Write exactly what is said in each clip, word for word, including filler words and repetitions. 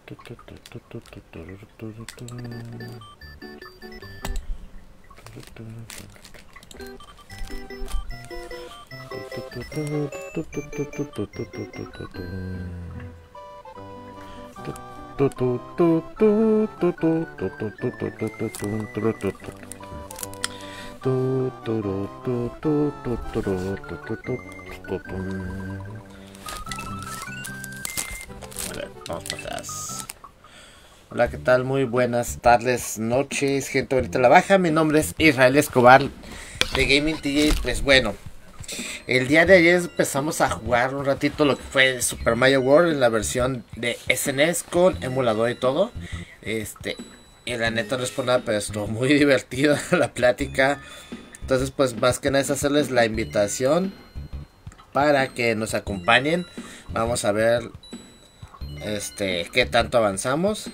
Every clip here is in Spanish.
Vamos para atrás. Hola, ¿qué tal? Muy buenas tardes, noches, gente bonita la baja. Mi nombre es Israel Escobar de Gaming T J. Pues bueno, el día de ayer empezamos a jugar un ratito lo que fue Super Mario World en la versión de S N E S con emulador y todo. Este, y la neta no es por nada, pero estuvo muy divertida la plática. Entonces, pues más que nada es hacerles la invitación para que nos acompañen. Vamos a ver este qué tanto avanzamos.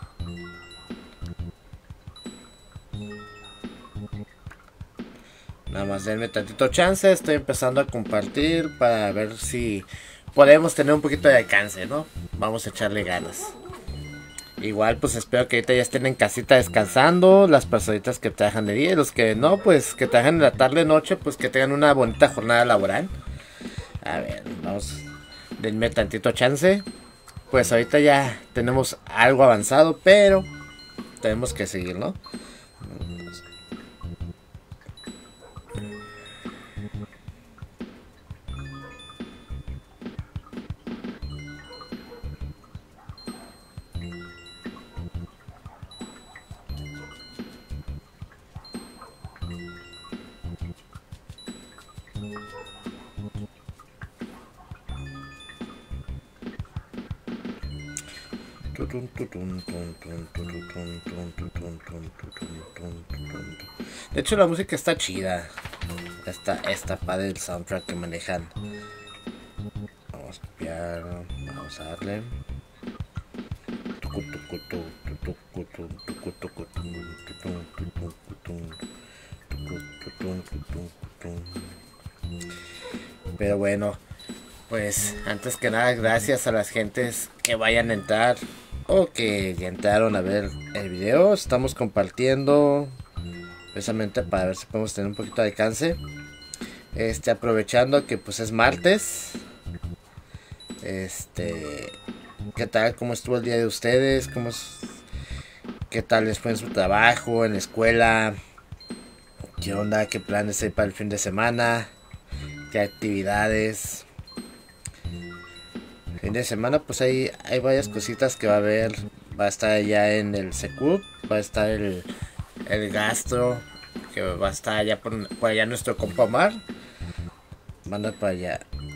Nada más denme tantito chance, estoy empezando a compartir para ver si podemos tener un poquito de alcance, ¿no? Vamos a echarle ganas. Igual pues espero que ahorita ya estén en casita descansando, las personitas que trabajan de día y los que no, pues que trabajan en la tarde noche, pues que tengan una bonita jornada laboral. A ver, vamos, denme tantito chance. Pues ahorita ya tenemos algo avanzado, pero tenemos que seguir, ¿no? De hecho la música está chida. Está, está padre el soundtrack que manejan. Vamos a copiar. Vamos a darle. Pero bueno, pues antes que nada gracias a las gentes que vayan a entrar o que ya entraron a ver el video. Estamos compartiendo precisamente para ver si podemos tener un poquito de alcance. Este, aprovechando que pues es martes. Este, ¿qué tal? ¿Cómo estuvo el día de ustedes? ¿Cómo es? ¿Qué tal les fue en su trabajo, en la escuela? ¿Qué onda? ¿Qué planes hay para el fin de semana? ¿Qué actividades? Fin de semana pues hay, hay varias cositas que va a haber. Va a estar allá en el Secut. Va a estar el, el Gastro, que va a estar allá por, por allá nuestro compa Omar. Manda para allá.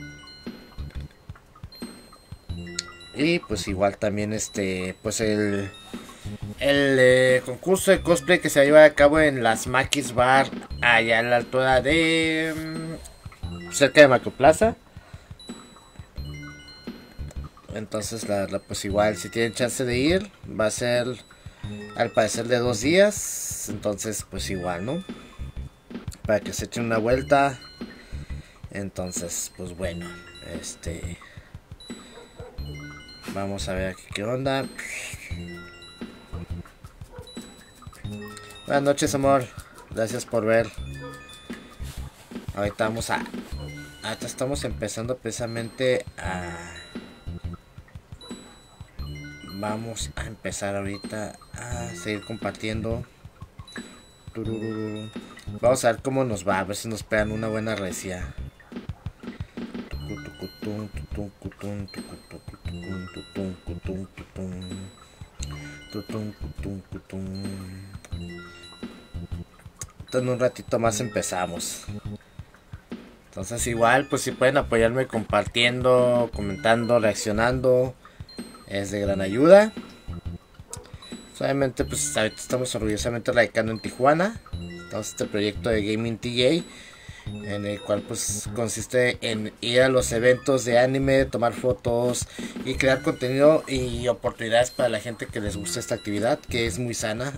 Y pues igual también este, pues el el eh, concurso de cosplay que se va a llevar a cabo en las Maquis Bar, allá en la altura de um, cerca de Macroplaza. Entonces la, la, pues igual si tienen chance de ir, va a ser al parecer de dos días. Entonces pues igual, ¿no? Para que se echen una vuelta. Entonces pues bueno, este, vamos a ver aquí qué onda. Buenas noches, amor. Gracias por ver. Ahorita vamos a... Ahorita estamos empezando precisamente a... Vamos a empezar ahorita a seguir compartiendo. Vamos a ver cómo nos va. A ver si nos pegan una buena recia. En un ratito más empezamos. Entonces igual pues si pueden apoyarme compartiendo, comentando, reaccionando, es de gran ayuda. Solamente pues ahorita estamos orgullosamente radicando en Tijuana. Entonces este proyecto de Gaming T J, en el cual pues consiste en ir a los eventos de anime, tomar fotos y crear contenido y oportunidades para la gente que les gusta esta actividad, que es muy sana.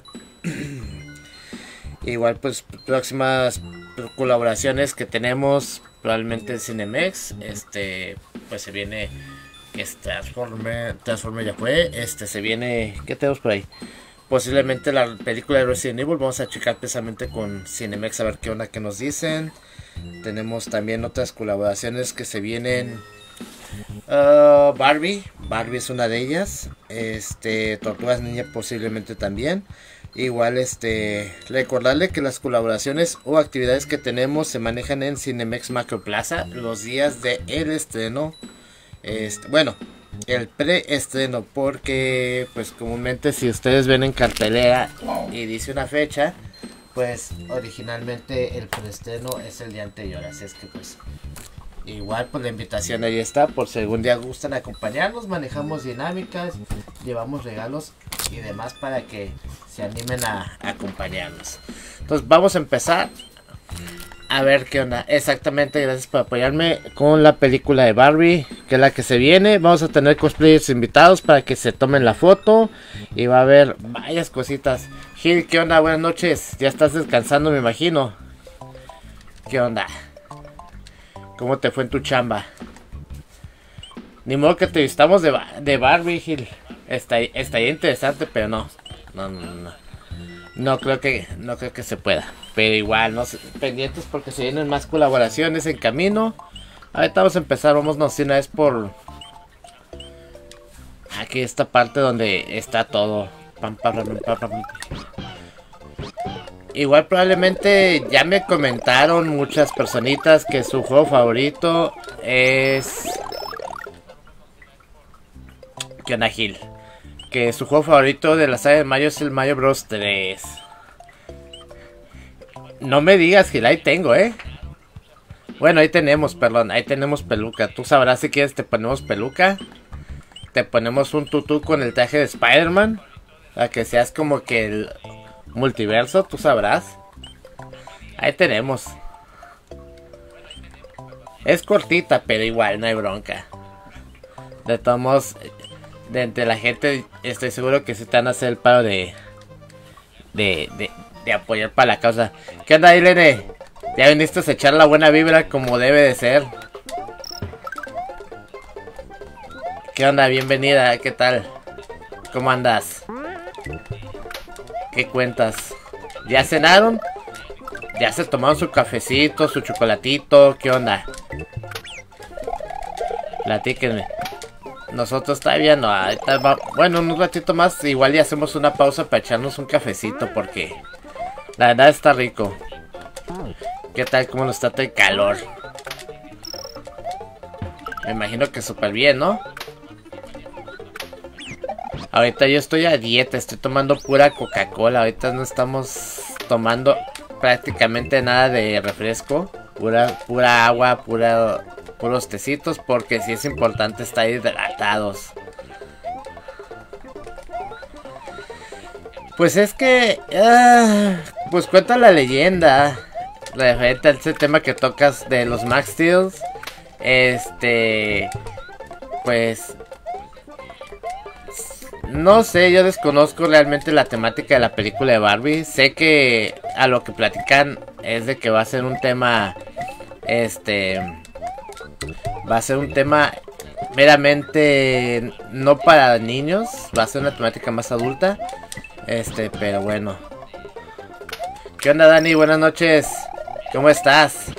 Igual pues próximas colaboraciones que tenemos probablemente en Cinemex, este pues se viene Este Transformer, Transformer ya fue. Este se viene. ¿Qué tenemos por ahí? Posiblemente la película de Resident Evil. Vamos a checar precisamente con Cinemex a ver qué onda que nos dicen. Tenemos también otras colaboraciones que se vienen. Uh, Barbie. Barbie es una de ellas. Este, Tortugas Ninja posiblemente también. Igual este, recordarle que las colaboraciones o actividades que tenemos se manejan en Cinemex Macro Plaza los días de el estreno. Este, bueno, el preestreno, porque pues comúnmente si ustedes ven en cartelera y dice una fecha, pues originalmente el preestreno es el día anterior, así es que pues igual pues la invitación ahí está, por si algún día gustan acompañarnos. Manejamos dinámicas, llevamos regalos y demás para que se animen a, a acompañarnos. Entonces vamos a empezar a ver qué onda. Exactamente, gracias por apoyarme con la película de Barbie, que es la que se viene. Vamos a tener cosplayers invitados para que se tomen la foto. Y va a haber varias cositas. Gil, ¿qué onda? Buenas noches. Ya estás descansando, me imagino. ¿Qué onda? ¿Cómo te fue en tu chamba? Ni modo que te vistamos de, de Barbie, Gil. Está, está interesante, pero no. No, no, no. No creo que, no creo que se pueda. Pero igual, no sé, pendientes porque se vienen más colaboraciones en camino. Ahorita vamos a empezar, vámonos de una vez por aquí esta parte donde está todo. Pam, pam, pam, pam, pam. Igual probablemente ya me comentaron muchas personitas que su juego favorito es... ¿Qué onda, Gil? Que su juego favorito de la saga de Mario es el Mario Bros tres. No me digas, Gil, ahí tengo, ¿eh? Bueno, ahí tenemos, perdón, ahí tenemos peluca. Tú sabrás si quieres, te ponemos peluca. Te ponemos un tutú con el traje de Spider-Man. Para que seas como que el multiverso, tú sabrás. Ahí tenemos. Es cortita, pero igual, no hay bronca. De todos modos, de entre la gente, estoy seguro que se te van a hacer el paro de... De, de, de apoyar para la causa. ¿Qué onda, Irene? Ya viniste a echar la buena vibra como debe de ser. ¿Qué onda? Bienvenida, ¿qué tal? ¿Cómo andas? ¿Qué cuentas? ¿Ya cenaron? ¿Ya se tomaron su cafecito, su chocolatito? ¿Qué onda? Platíquenme. Nosotros todavía no. Ahorita va... Bueno, un ratito más. Igual ya hacemos una pausa para echarnos un cafecito. Porque la verdad está rico. ¿Qué tal? ¿Cómo nos trata el calor? Me imagino que súper bien, ¿no? Ahorita yo estoy a dieta. Estoy tomando pura Coca-Cola. Ahorita no estamos tomando prácticamente nada de refresco. Pura, pura agua, pura... puros tecitos, porque sí es importante estar hidratados. Pues es que uh, pues cuenta la leyenda referente a ese tema que tocas de los Max Steel. Este, pues no sé, yo desconozco realmente la temática de la película de Barbie. Sé que a lo que platican es de que va a ser un tema, este, va a ser un tema meramente no para niños, va a ser una temática más adulta. Este, pero bueno. ¿Qué onda, Dani? Buenas noches. ¿Cómo estás?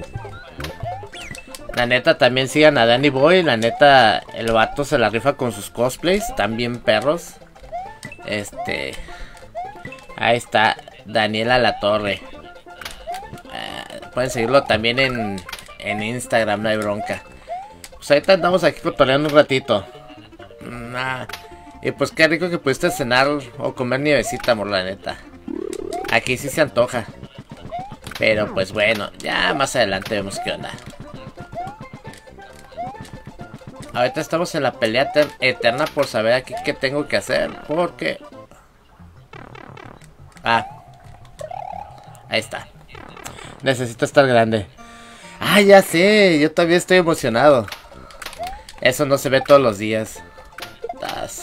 La neta, también sigan a Danny Boy. La neta, el vato se la rifa con sus cosplays. Están bien perros. Este, ahí está Daniela Latorre. Uh, pueden seguirlo también en, en Instagram, no hay bronca. Pues ahorita andamos aquí cotorreando un ratito. Nah. Y pues qué rico que pudiste cenar o comer nievecita, amor, la neta. Aquí sí se antoja. Pero pues bueno, ya más adelante vemos qué onda. Ahorita estamos en la pelea eterna por saber aquí qué tengo que hacer. Porque... Ah. Ahí está. Necesito estar grande. Ah, ya sé. Yo todavía estoy emocionado. Eso no se ve todos los días. Das.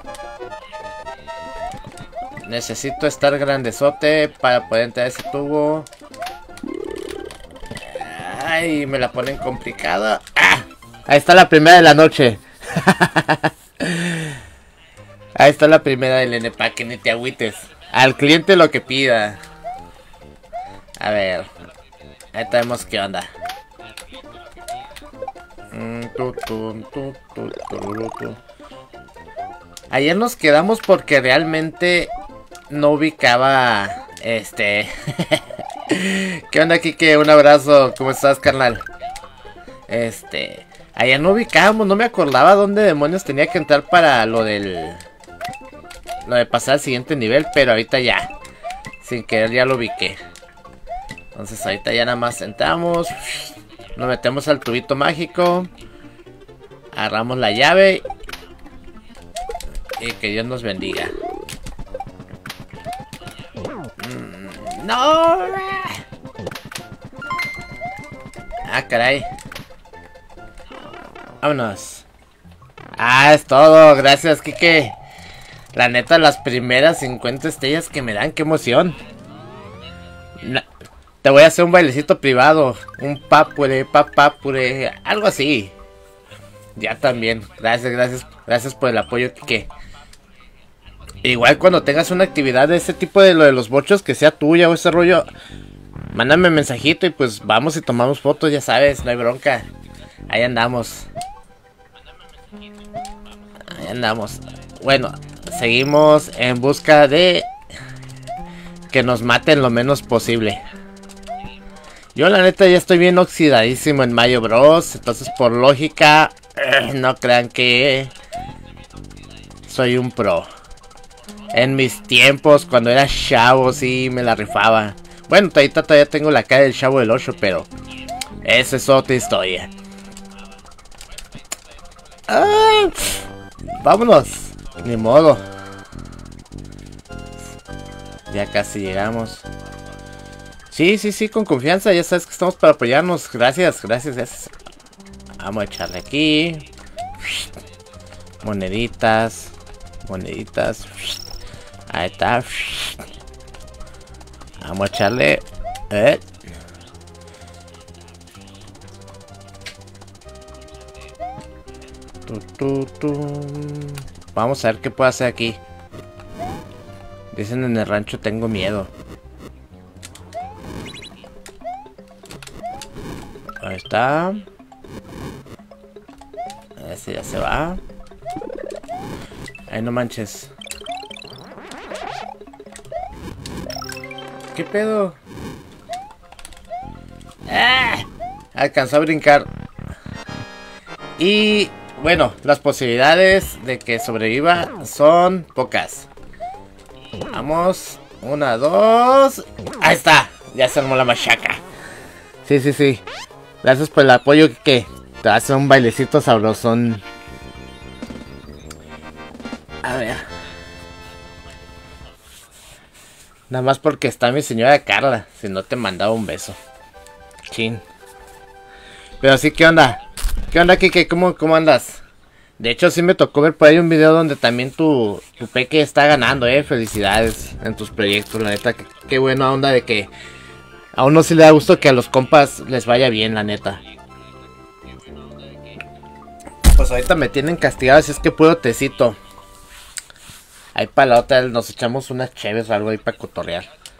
Necesito estar grandezote para poder entrar a ese tubo. Ay, me la ponen complicada. ¡Ah! Ahí está la primera de la noche. Ahí está la primera del N, para que ni te agüites. Al cliente lo que pida. A ver. Ahí tenemos qué onda. Ayer nos quedamos porque realmente no ubicaba. Este. ¿Qué onda, Kike? Un abrazo. ¿Cómo estás, carnal? Este. Ayer no ubicábamos, no me acordaba dónde demonios tenía que entrar para lo del... Lo de pasar al siguiente nivel, pero ahorita ya. Sin querer ya lo ubiqué. Entonces ahorita ya nada más entramos. Nos metemos al tubito mágico. Agarramos la llave. Y que Dios nos bendiga. Mm, ¡no! Ah, caray. Vámonos. Ah, es todo. Gracias, Kike. La neta, las primeras cincuenta estrellas que me dan, qué emoción. Na Te voy a hacer un bailecito privado. Un papure, papapure, algo así. Ya también. Gracias, gracias. Gracias por el apoyo, Kike. Igual cuando tengas una actividad de ese tipo de lo de los bochos, que sea tuya o ese rollo, mándame un mensajito y pues vamos y tomamos fotos, ya sabes, no hay bronca. Ahí andamos. Ahí andamos. Bueno, seguimos en busca de que nos maten lo menos posible. Yo la neta ya estoy bien oxidadísimo en Mario Bros. Entonces por lógica, eh, no crean que soy un pro. En mis tiempos, cuando era chavo, sí me la rifaba. Bueno, todavía, todavía tengo la cara del Chavo del ocho, pero esa es otra historia. Ah, vámonos. Ni modo. Ya casi llegamos. Sí, sí, sí, con confianza. Ya sabes que estamos para apoyarnos. Gracias, gracias, gracias. Vamos a echarle aquí. Moneditas. Moneditas. Ahí está. Vamos a echarle. Eh. Tu, tu, tu. Vamos a ver qué puedo hacer aquí. Dicen en el rancho tengo miedo. Ahí está. Ese ya se va. Ay, no manches. ¿Qué pedo? ¡Ah! Alcanzó a brincar. Y bueno, las posibilidades de que sobreviva son pocas. Vamos. Una, dos. Ahí está. Ya se armó la machaca. Sí, sí, sí. Gracias por el apoyo, que te hace un bailecito sabrosón. A ver. Nada más porque está mi señora Carla. Si no te mandaba un beso. Chin. Pero sí, ¿qué onda? ¿Qué onda, Kike? ¿Cómo, cómo andas? De hecho, sí me tocó ver por ahí un video donde también tu, tu peque está ganando, eh. Felicidades en tus proyectos, la neta. Qué, qué buena onda de que a uno sí le da gusto que a los compas les vaya bien, la neta. Pues ahorita me tienen castigado, si es que puedo tecito. Ahí para la otra nos echamos unas cheves o algo ahí para cotorrear.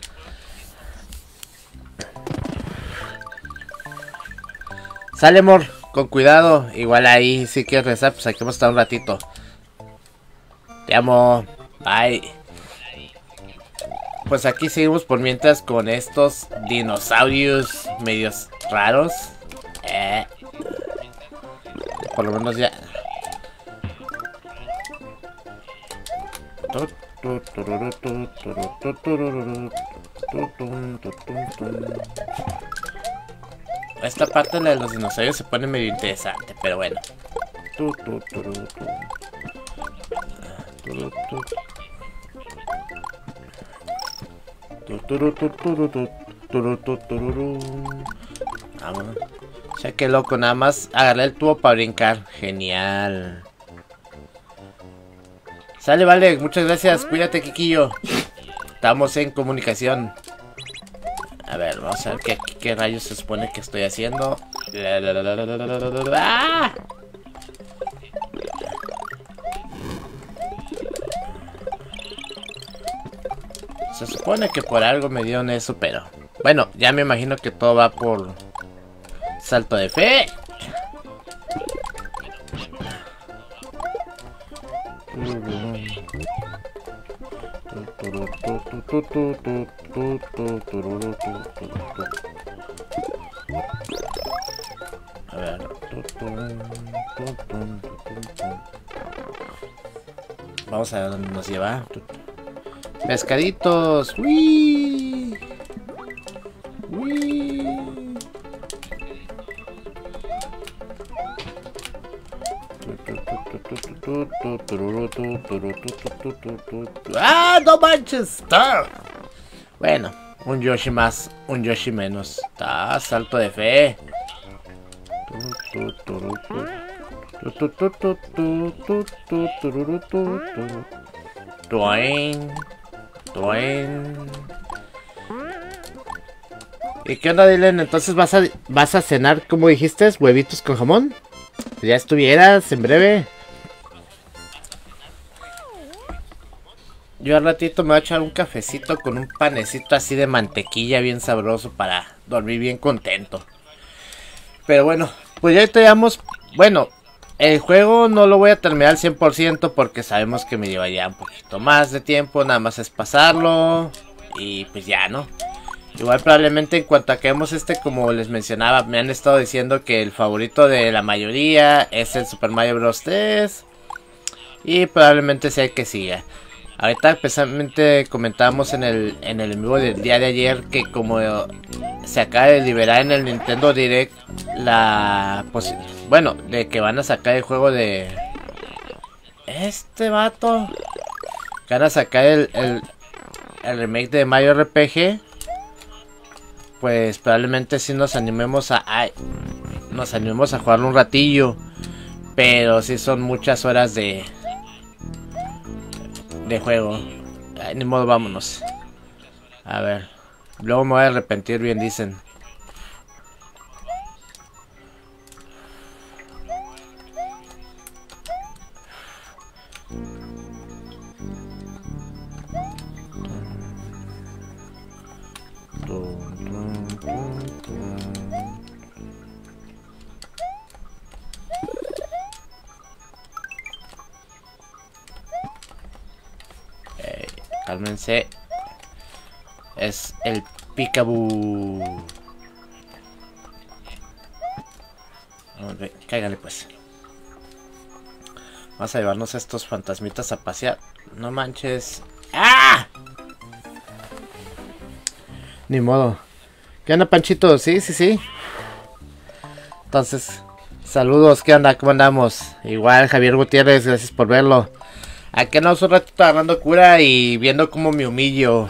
Sale, amor, con cuidado. Igual ahí si quieres rezar, pues aquí vamos a estar un ratito. Te amo. Bye. Pues aquí seguimos por mientras con estos dinosaurios medios raros. Eh. Por lo menos ya. Esta parte de los dinosaurios se pone medio interesante, pero bueno. Vámonos. Ya que loco, nada más agarré el tubo para brincar. Genial. Sale, vale, muchas gracias. Cuídate, Kikillo. Estamos en comunicación. A ver, vamos a ver qué, qué rayos se supone que estoy haciendo. ¡Ah! Se supone que por algo me dieron eso, pero... Bueno, ya me imagino que todo va por... Salto de fe. A ver. Vamos a ver dónde nos lleva. Pescaditos. ¡Uy! ¡Uy! ¡Ah! ¡No manches! ¡Ah! Bueno, un Yoshi más, un Yoshi menos. ¡Ah! Salto de fe. Toin, toin. ¿Y qué onda, Dylan? Entonces vas a vas a cenar, como dijiste, huevitos con jamón. Ya estuvieras en breve. Yo al ratito me voy a echar un cafecito con un panecito así de mantequilla bien sabroso para dormir bien contento. Pero bueno, pues ya te llevamos. Bueno, el juego no lo voy a terminar al cien por ciento porque sabemos que me llevaría un poquito más de tiempo. Nada más es pasarlo y pues ya, ¿no? Igual probablemente en cuanto acabemos este, como les mencionaba, me han estado diciendo que el favorito de la mayoría es el Super Mario Bros. tres. Y probablemente sea el que siga. Ahorita precisamente comentábamos en el, en el en vivo del día de ayer que como se acaba de liberar en el Nintendo Direct la posibilidad, bueno, de que van a sacar el juego de este vato, que van a sacar el, el, el remake de Mario R P G, pues probablemente sí nos animemos a, ay, nos animemos a jugarlo un ratillo, pero sí son muchas horas de de juego. Ay, ni modo, vámonos. A ver. Luego me voy a arrepentir, bien dicen. Cálmense. Es el Peekaboo. Hombre, cáigale pues. Vamos a llevarnos a estos fantasmitas a pasear. No manches. ¡Ah! Ni modo. ¿Qué onda, Panchito? Sí, sí, sí. Entonces, saludos. ¿Qué onda? ¿Cómo andamos? Igual, Javier Gutiérrez, gracias por verlo. Aquí andamos un ratito agarrando cura y viendo cómo me humillo.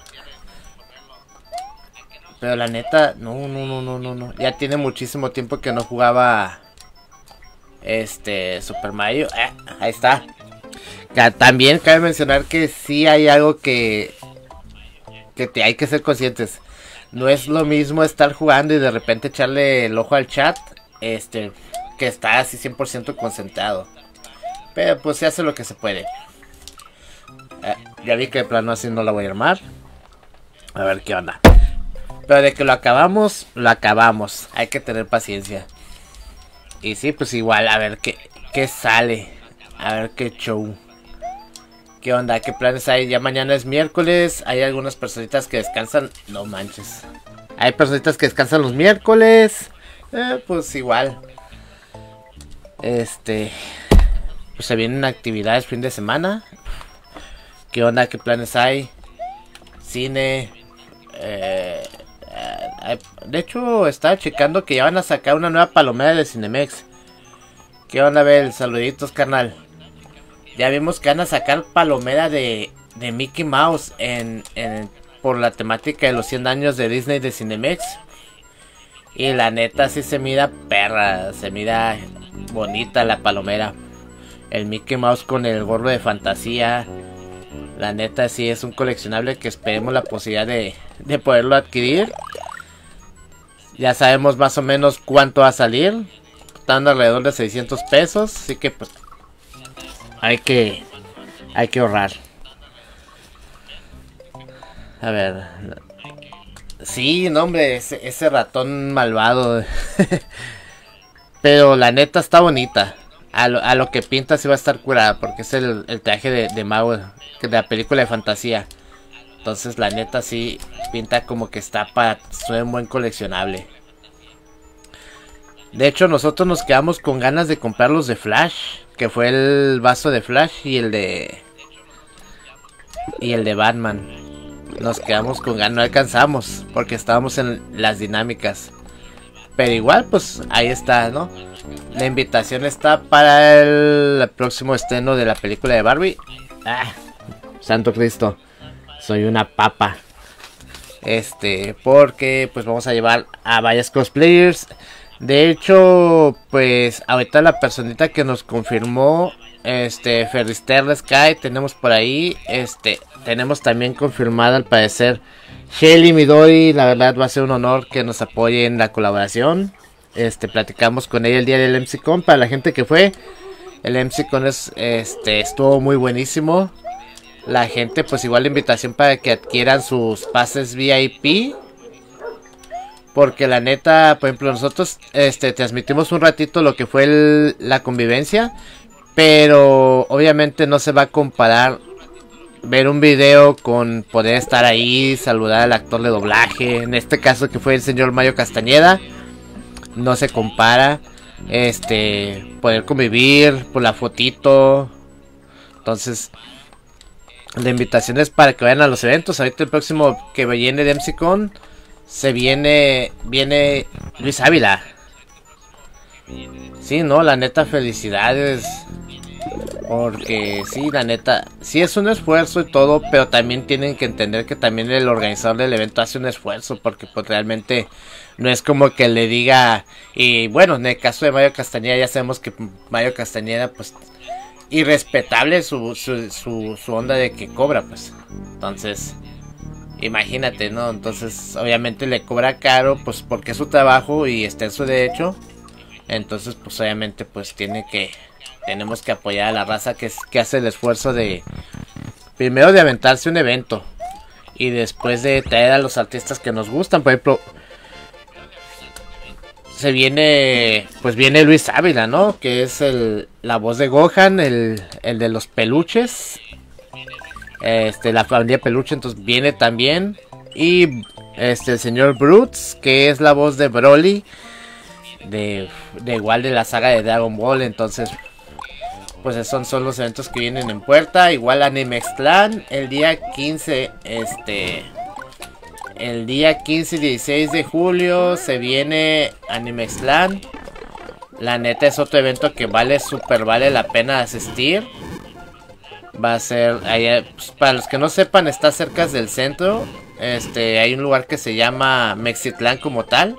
Pero la neta, no, no, no, no, no, no. Ya tiene muchísimo tiempo que no jugaba este Super Mario. Eh, ahí está. También cabe mencionar que sí hay algo que que te hay que ser conscientes. No es lo mismo estar jugando y de repente echarle el ojo al chat, este, que estar así cien por ciento concentrado. Pero pues se hace lo que se puede. Eh, ya vi que de plano así no la voy a armar. A ver qué onda. Pero de que lo acabamos, lo acabamos. Hay que tener paciencia. Y sí, pues igual, a ver qué, qué sale. A ver qué show. ¿Qué onda? ¿Qué planes hay? Ya mañana es miércoles. Hay algunas personitas que descansan. No manches. Hay personitas que descansan los miércoles. Eh, pues igual. Este... Pues se vienen actividades fin de semana. ¿Qué onda? ¿Qué planes hay? Cine. Eh, eh, de hecho, estaba checando que ya van a sacar una nueva palomera de Cinemex. ¿Qué onda, Bel? Saluditos, carnal. Ya vimos que van a sacar palomera de, de Mickey Mouse en, en, por la temática de los cien años de Disney de Cinemex. Y la neta sí se mira perra. Se mira bonita la palomera. El Mickey Mouse con el gorro de fantasía. La neta sí es un coleccionable que esperemos la posibilidad de, de poderlo adquirir. Ya sabemos más o menos cuánto va a salir. Están alrededor de seiscientos pesos. Así que pues hay que hay que ahorrar. A ver. Sí, no, hombre, ese, ese ratón malvado. Pero la neta está bonita. A lo, a lo que pinta sí va a estar curada. Porque es el, el traje de, de mago de la película de fantasía. Entonces la neta sí pinta como que está para ser un buen coleccionable. De hecho nosotros nos quedamos con ganas de comprar los de Flash. Que fue el vaso de Flash y el de... Y el de Batman. Nos quedamos con ganas, no alcanzamos. Porque estábamos en las dinámicas. Pero igual pues ahí está, ¿no? La invitación está para el, el próximo estreno de la película de Barbie. Ah, Santo Cristo. Soy una papa. Este, porque pues vamos a llevar a varios cosplayers. De hecho, pues ahorita la personita que nos confirmó, este, Ferrister Sky, tenemos por ahí, este, tenemos también confirmada al parecer Shelly Midori. La verdad va a ser un honor que nos apoye en la colaboración. Este, platicamos con ella el día del M C Con. Para la gente que fue, el M C Con es, este, estuvo muy buenísimo. La gente, pues igual la invitación para que adquieran sus pases V I P. Porque la neta, por ejemplo, nosotros este, transmitimos un ratito lo que fue el, la convivencia. Pero obviamente no se va a comparar ver un video con poder estar ahí, saludar al actor de doblaje. En este caso que fue el señor Mario Castañeda. No se compara. Este, poder convivir por la fotito. Entonces... la invitación es para que vayan a los eventos. Ahorita el próximo que viene de M C Con se viene viene Luis Ávila. Sí, no, la neta felicidades. Porque sí, la neta, sí es un esfuerzo y todo, pero también tienen que entender que también el organizador del evento hace un esfuerzo, porque pues realmente no es como que le diga. Y bueno, en el caso de Mario Castañeda ya sabemos que Mario Castañeda pues irrespetable su, su, su, su onda de que cobra, pues. Entonces, imagínate, ¿no? Entonces, obviamente le cobra caro, pues porque es su trabajo y está en su derecho. Entonces, pues obviamente, pues tiene que... tenemos que apoyar a la raza que, es, que hace el esfuerzo de... primero de aventarse un evento. Y después de traer a los artistas que nos gustan. Por ejemplo... se viene, pues viene Luis Ávila, ¿no? Que es el, la voz de Gohan, el, el de los peluches. Este, la familia peluche, entonces viene también. Y este, el señor Brutes, que es la voz de Broly. De, de igual de la saga de Dragon Ball, entonces... pues esos son los eventos que vienen en puerta. Igual Animexclan, el día quince, este... el día quince y dieciséis de julio se viene Animexclan. La neta es otro evento que vale, super vale la pena asistir. Va a ser, allá, pues, para los que no sepan, está cerca del centro. Este, hay un lugar que se llama Mexitlán como tal.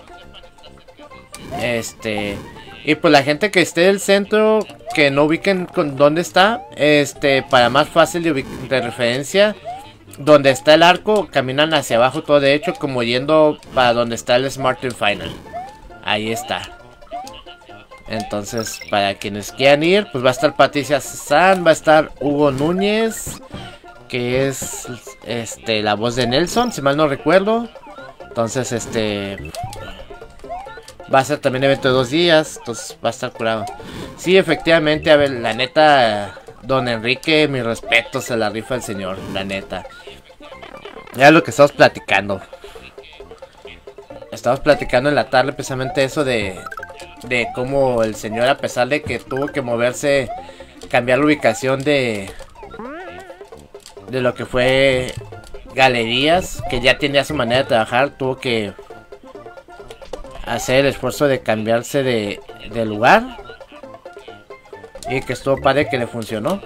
Este, y pues la gente que esté del centro, que no ubiquen con dónde está, este, para más fácil de, de referencia, donde está el arco, caminan hacia abajo todo derecho, como yendo para donde está el Smartphone Final. Ahí está. Entonces, para quienes quieran ir, pues va a estar Patricia San, va a estar Hugo Núñez, que es este la voz de Nelson, si mal no recuerdo. Entonces, este va a ser también evento de dos días, entonces va a estar curado. Sí, efectivamente, a ver, la neta, don Enrique, mi respeto, se la rifa el señor, la neta. Ya lo que estamos platicando. Estamos platicando en la tarde precisamente eso de... de cómo el señor, a pesar de que tuvo que moverse, cambiar la ubicación de... de lo que fue galerías, que ya tenía su manera de trabajar, tuvo que hacer el esfuerzo de cambiarse de, de lugar. Y que estuvo padre, que le funcionó.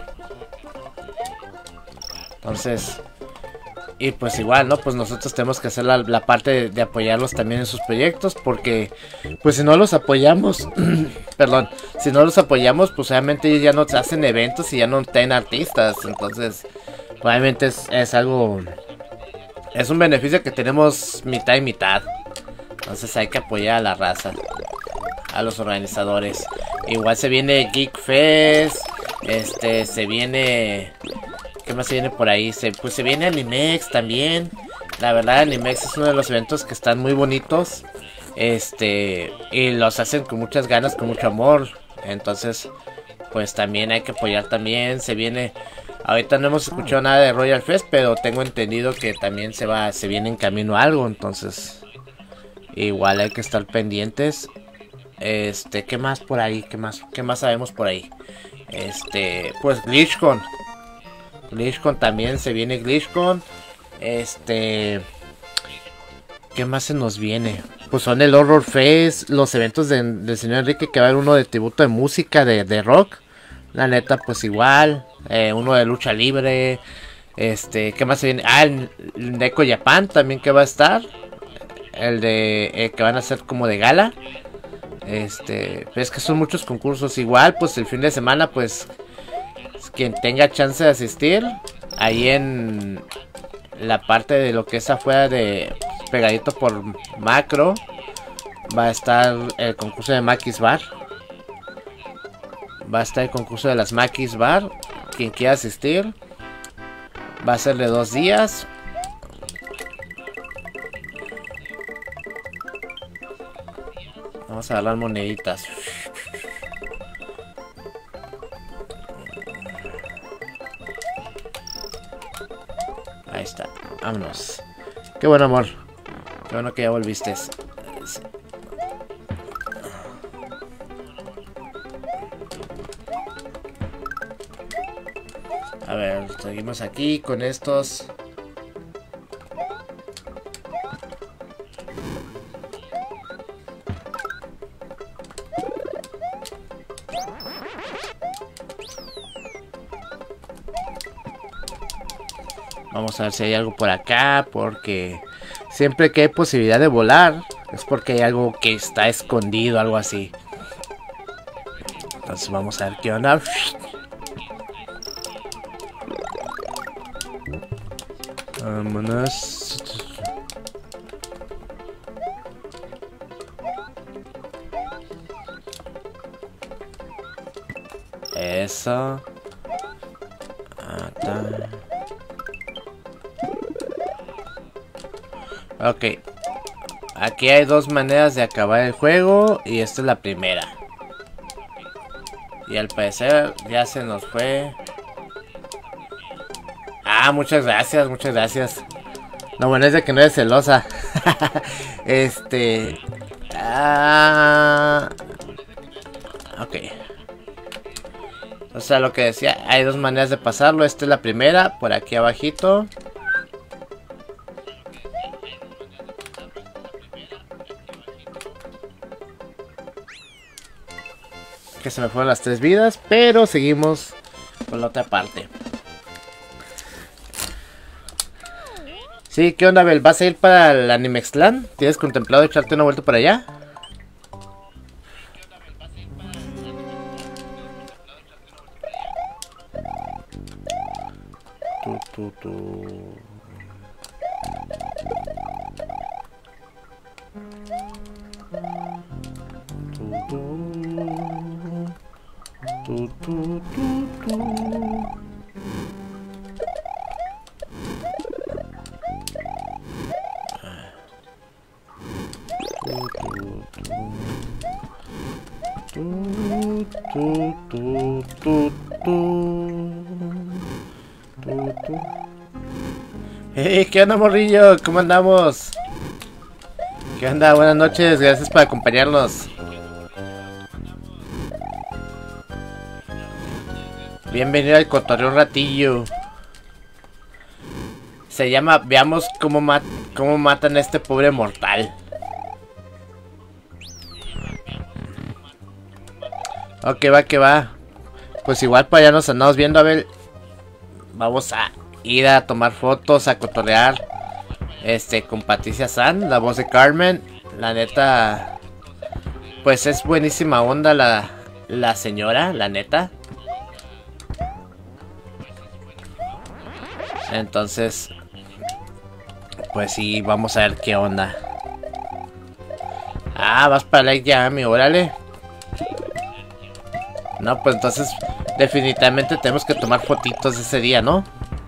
Entonces... y pues igual, ¿no? Pues nosotros tenemos que hacer la, la parte de, de apoyarlos también en sus proyectos. Porque, pues si no los apoyamos, perdón, si no los apoyamos, pues obviamente ellos ya no hacen eventos y ya no tienen artistas. Entonces, obviamente es, es algo, es un beneficio que tenemos mitad y mitad. Entonces hay que apoyar a la raza, a los organizadores. Igual se viene Geek Fest, este, se viene... ¿Qué más se viene por ahí? Se, pues se viene Animex también. La verdad, Animex es uno de los eventos que están muy bonitos. Este, y los hacen con muchas ganas, con mucho amor. Entonces, pues también hay que apoyar también. Se viene, ahorita no hemos escuchado nada de Royal Fest, pero tengo entendido que también se va, se viene en camino algo. Entonces, igual hay que estar pendientes. Este, ¿qué más por ahí? ¿Qué más? ¿Qué más sabemos por ahí? Este, pues GlitchCon. GlitchCon también se viene GlitchCon. Este, ¿qué más se nos viene? Pues son el Horror Fest, los eventos de, del señor Enrique, que va a haber uno de tributo de música, de, de rock. La neta, pues igual. Eh, uno de lucha libre. Este, ¿qué más se viene? Ah, el, el Neko Japan también que va a estar. El de, eh, que van a ser como de gala. Este, es que son muchos concursos. Igual, pues el fin de semana, pues quien tenga chance de asistir, ahí en la parte de lo que es afuera de, pegadito por Macro, va a estar el concurso de Maquis Bar. Va a estar el concurso de las Maquis Bar. Quien quiera asistir, va a ser de dos días. Vamos a agarrar moneditas. Ahí está, vámonos. Qué bueno, amor. Qué bueno que ya volviste. A ver, seguimos aquí con estos. Vamos a ver si hay algo por acá, porque siempre que hay posibilidad de volar es porque hay algo que está escondido, algo así. Entonces vamos a ver qué onda. Vámonos. Eso. Ah, está. Ok, aquí hay dos maneras de acabar el juego y esta es la primera. Y al parecer ya se nos fue. Ah, muchas gracias, muchas gracias. Lo bueno es de que no eres celosa. Este... Ah... Ok. O sea, lo que decía, hay dos maneras de pasarlo. Esta es la primera, por aquí abajito. Que se me fueron las tres vidas, pero seguimos con la otra parte. Sí, ¿qué onda, Bel? ¿Vas a ir para el Animexland? ¿Tienes contemplado echarte una vuelta para allá? Tu, tu, tu. Tu, tu, tu, tu. Tu, tu, tu, tu, tu, tu. Hey, ¿qué onda, morrillo? ¿Cómo andamos? ¿Qué onda? Buenas noches, gracias por acompañarnos. Bienvenido al cotorreo ratillo. Se llama Veamos cómo, mat cómo matan a este pobre mortal. Ok, va que va. Pues igual para allá nos andamos viendo, a ver. Vamos a ir a tomar fotos, a cotorrear. Este, con Patricia San, la voz de Carmen. La neta, pues es buenísima onda la, la señora, la neta. Entonces, pues sí, vamos a ver qué onda. Ah, vas para Lake Yami, órale. No, pues entonces definitivamente tenemos que tomar fotitos ese día, ¿no?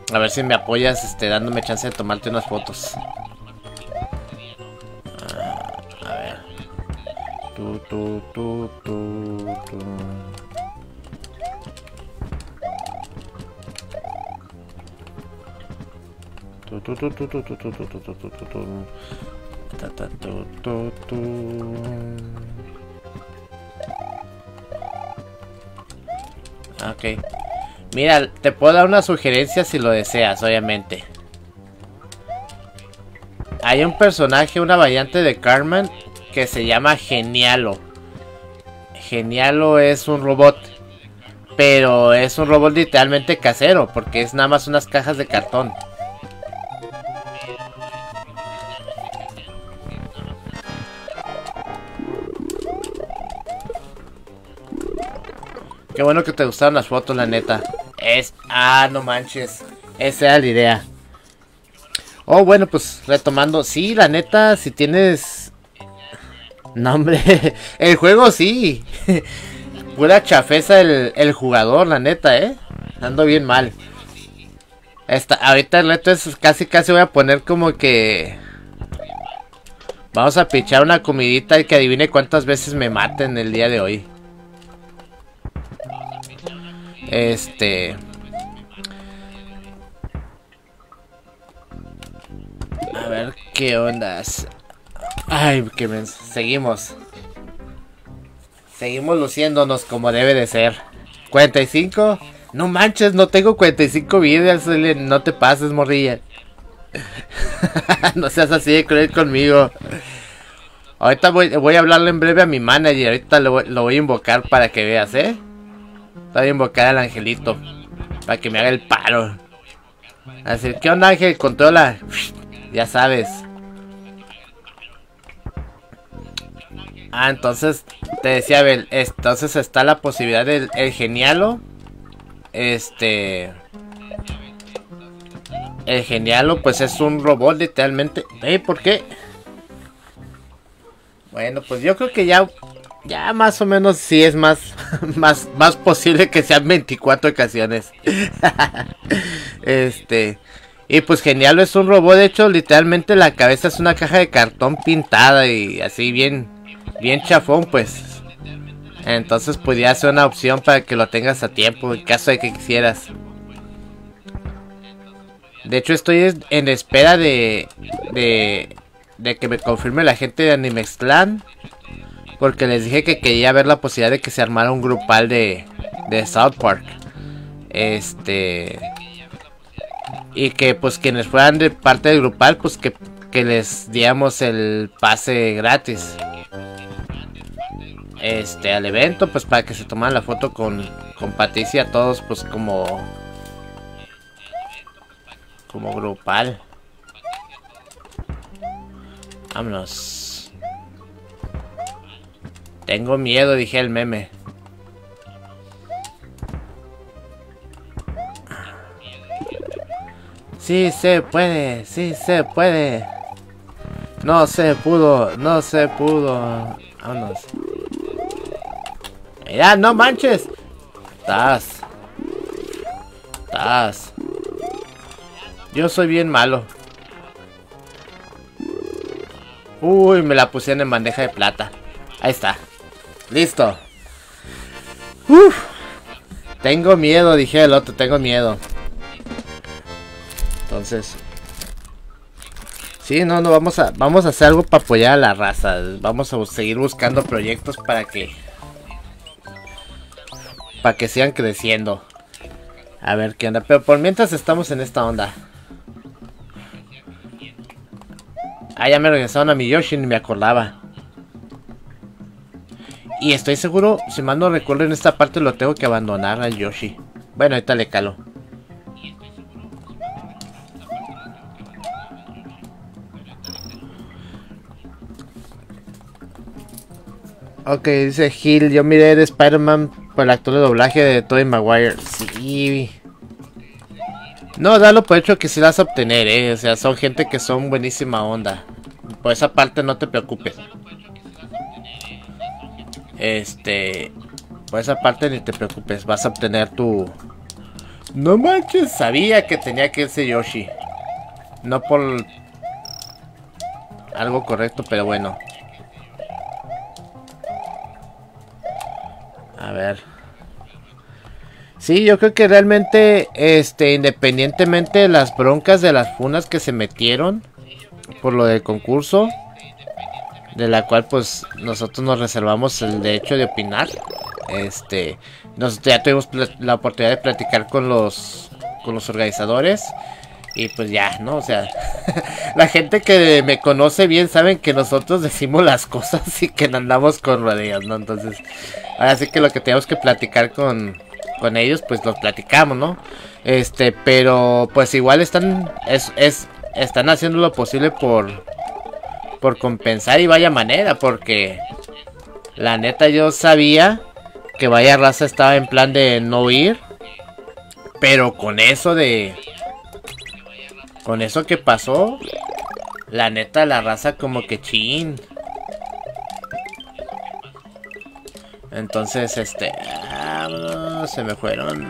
A ver si me apoyas, este, dándome chance de tomarte unas fotos. Ah, a ver. Tu, tu, tu, tu, tu. Tu, tu, tu, tu, tu, tu, tu, tu, tu, tu, tu, tu, tu. Ta, ta, tu, tu, tu. Ok. Mira, te puedo dar una sugerencia si lo deseas, obviamente. Hay un personaje, una variante de Cartman, que se llama Genialo. Genialo es un robot, pero es un robot literalmente casero, porque es nada más unas cajas de cartón. Qué bueno que te gustaron las fotos, la neta. Es... Ah, no manches. Esa era la idea. Oh, bueno, pues retomando. Sí, la neta, si tienes... No, hombre. El juego sí. Pura chafeza el, el jugador, la neta, ¿eh? Ando bien mal. Esta, ahorita el reto es casi, casi voy a poner como que... Vamos a pichar una comidita y que adivine cuántas veces me maten el día de hoy. Este... A ver qué ondas. Ay, que me... Seguimos. Seguimos luciéndonos como debe de ser. ¿cuarenta y cinco? No manches, no tengo cuarenta y cinco vidas. No te pases, morrilla. No seas así de cruel conmigo. Ahorita voy, voy a hablarle en breve a mi manager. Ahorita lo, lo voy a invocar para que veas, ¿eh? Voy a invocar al angelito para que me haga el paro. Así, ¿qué onda, Ángel? Controla. Ya sabes. Ah, entonces te decía, Abel, entonces está la posibilidad del el Genialo. Este... El Genialo pues es un robot literalmente. ¿Eh? ¿Por qué? Bueno, pues yo creo que ya... Ya más o menos sí es más... Más, más posible que sean veinticuatro ocasiones. Este... Y pues Genialo es un robot, de hecho literalmente la cabeza es una caja de cartón pintada y así bien... Bien chafón, pues. Entonces podría ser una opción para que lo tengas a tiempo en caso de que quisieras. De hecho estoy en espera de de, de que me confirme la gente de Animexclan, porque les dije que quería ver la posibilidad de que se armara un grupal de, de South Park. Este... Y que pues quienes fueran de parte del grupal, pues que, que les diéramos el pase gratis. Este, al evento, pues para que se tomaran la foto con, con Patricia, todos pues como como grupal. Vámonos. Tengo miedo, dije el meme. Sí se puede, sí se puede. No se pudo, no se pudo. Vámonos. Mira, no manches. Estás. Estás. Yo soy bien malo. Uy, me la pusieron en bandeja de plata. Ahí está. Listo. Uf. Tengo miedo, dije el otro, tengo miedo. Entonces. Sí, no, no, vamos a, vamos a hacer algo para apoyar a la raza. Vamos a seguir buscando proyectos para que... Para que sigan creciendo. A ver qué onda. Pero por mientras estamos en esta onda. Ah, ya me regresaron a mi Yoshi, ni me acordaba. Y estoy seguro, si mal no recuerdo, en esta parte lo tengo que abandonar al Yoshi. Bueno, ahorita le calo. Ok, dice Gil, yo miré de Spider-Man por el actor de doblaje de Tobey Maguire. Sí. No, dalo por hecho que sí las vas a obtener, eh. O sea, son gente que son buenísima onda. Por esa parte no te preocupes. Este... Por esa parte ni te preocupes. Vas a obtener tu... No manches, sabía que tenía que irse Yoshi. No por algo correcto, pero bueno. A ver. Sí, yo creo que realmente, este, independientemente de las broncas de las funas que se metieron por lo del concurso, de la cual pues nosotros nos reservamos el derecho de opinar. Este, nos, ya tuvimos la oportunidad de platicar con los con los organizadores y pues ya, ¿no? O sea, la gente que me conoce bien saben que nosotros decimos las cosas y que no andamos con rodeos, ¿no? Entonces, ahora sí que lo que tenemos que platicar con con ellos, pues los platicamos, ¿no? Este, pero pues igual están es es están haciendo lo posible por por compensar y vaya manera, porque la neta yo sabía que vaya raza estaba en plan de no ir, pero con eso de con eso que pasó, la neta la raza como que chin. Entonces este ah, se me fueron.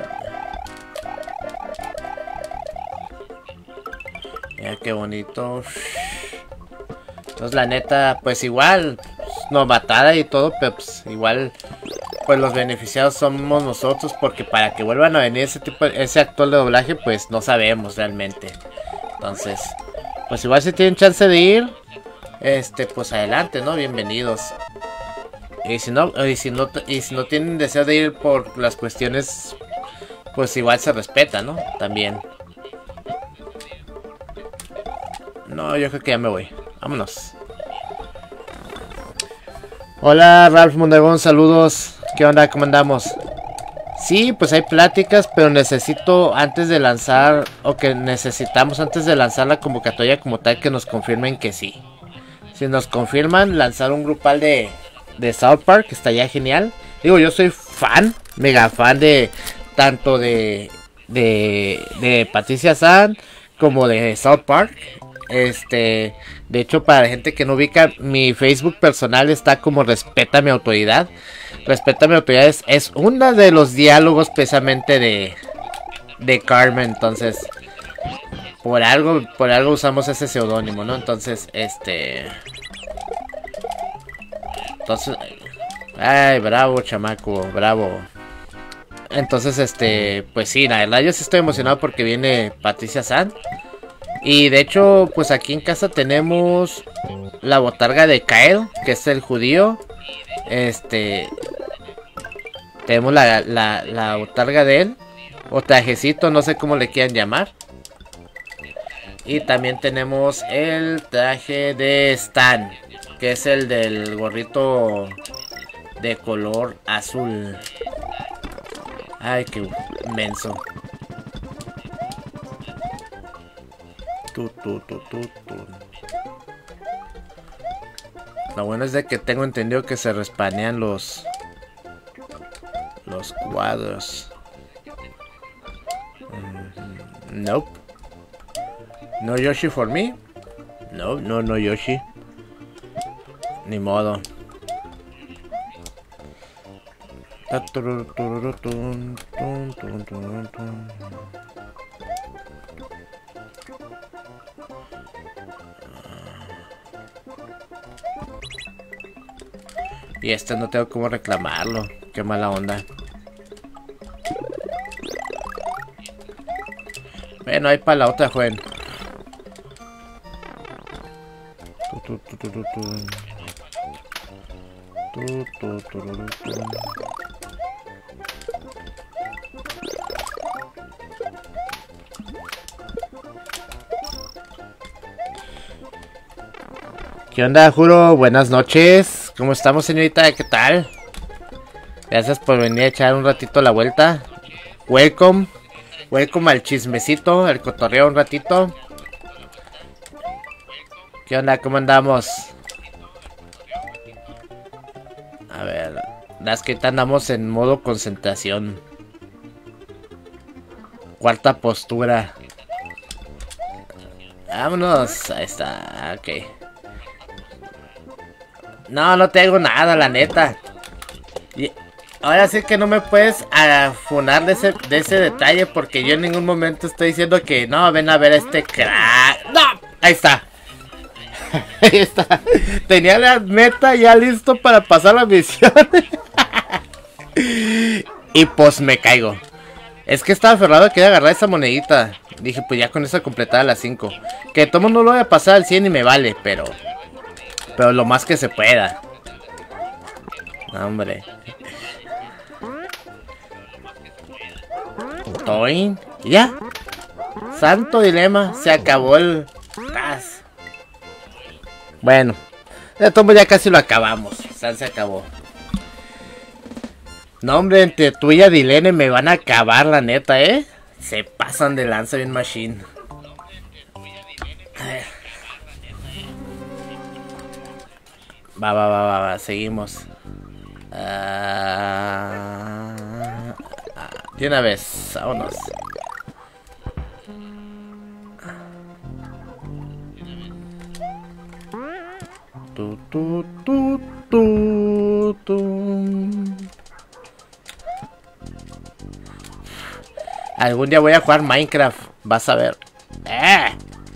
Mira qué bonito. Entonces la neta pues igual novatada y todo, pero pues igual pues los beneficiados somos nosotros, porque para que vuelvan a venir ese tipo ese actor de doblaje pues no sabemos realmente. Entonces pues igual si tienen chance de ir, este pues adelante, ¿no? Bienvenidos. Y si no y si no y si no tienen deseo de ir por las cuestiones, pues igual se respeta, ¿no? También. No, yo creo que ya me voy. Vámonos. Hola Ralph Mondragón, saludos. ¿Qué onda? ¿Cómo andamos? Sí, pues hay pláticas, pero necesito antes de lanzar, o que necesitamos antes de lanzar la convocatoria como tal, que nos confirmen que sí. Si nos confirman, lanzar un grupal de, de South Park, estaría genial. Digo, yo soy fan, mega fan de tanto de, de, de Patricia San como de South Park. Este, de hecho, para la gente que no ubica, mi Facebook personal está como Respeta mi autoridad. Respeta mi autoridad es, es uno de los diálogos precisamente de de Carmen. Entonces, por algo, por algo usamos ese seudónimo, ¿no? Entonces, este Entonces, ay, bravo, chamaco, bravo. Entonces, este, pues sí, la verdad yo sí estoy emocionado porque viene Patricia San. Y de hecho, pues aquí en casa tenemos la botarga de Kyle, que es el judío. Este, tenemos la, la, la botarga de él, o trajecito, no sé cómo le quieran llamar. Y también tenemos el traje de Stan, que es el del gorrito de color azul. Ay, qué menso. Tu, tu, tu, tu, tu. Lo bueno es de que tengo entendido que se respanean los los cuadros. Mm, nope. No Yoshi for me. No, no, no Yoshi. Ni modo. Y este no tengo cómo reclamarlo. Qué mala onda. Bueno, hay para la otra, joven. Tu, tu, tu, tu, tu. Tu, tu, tu, tu, tu. ¿Qué onda, Juro? Buenas noches. ¿Cómo estamos, señorita? ¿Qué tal? Gracias por venir a echar un ratito la vuelta. Welcome. Welcome al chismecito, al cotorreo un ratito. ¿Qué onda? ¿Cómo andamos? A ver. Es que ahorita andamos en modo concentración. Cuarta postura. Vámonos. Ahí está. Ok. No, no tengo nada, la neta. Y, ahora sí que no me puedes afunar de ese, de ese detalle, porque yo en ningún momento estoy diciendo que no, ven a ver a este crack. ¡No! Ahí está. Ahí está. Tenía la meta ya listo para pasar la misión. Y pues me caigo. Es que estaba aferrado a querer agarrar esa monedita. Dije, pues ya con esa completada las cinco. Que todo mundo lo voy a pasar al cien y me vale, pero... Pero lo más que se pueda. No, hombre. Toin. Ya. Santo dilema. Se acabó el... Taz. Bueno. De todo ya casi lo acabamos. San se acabó. No, hombre, entre tú y Adilene me van a acabar, la neta, ¿eh? Se pasan de lanza bien machine. Va, va, va, va, va, seguimos. Uh, de una vez, vámonos. Tu, tu, tu, tu, tu. Algún día voy a jugar Minecraft, vas a ver. ¡Eh!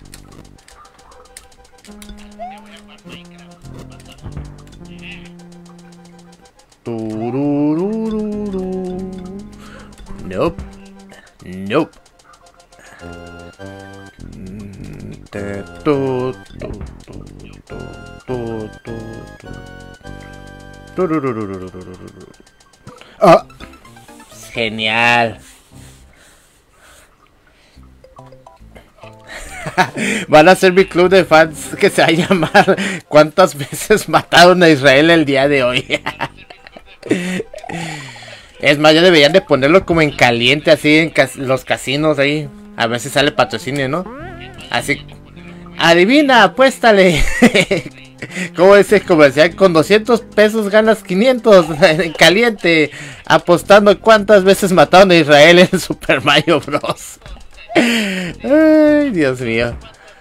Tururururu. Nope. Nope. Te, tu, tu, tu, tu, tu, tu, tu. Turururururu. Ah. Genial. Van a ser mi club de fans que se va a llamar ¿Cuántas veces mataron a Israel el día de hoy? Es más, ya deberían de ponerlo como en caliente, así en cas los casinos ahí. A ver si sale patrocinio, ¿no? Así. Adivina, apuéstale. ¿Cómo es el comercial? Con doscientos pesos ganas quinientos en caliente. Apostando cuántas veces mataron a Israel en Super Mario Bros. Ay, Dios mío.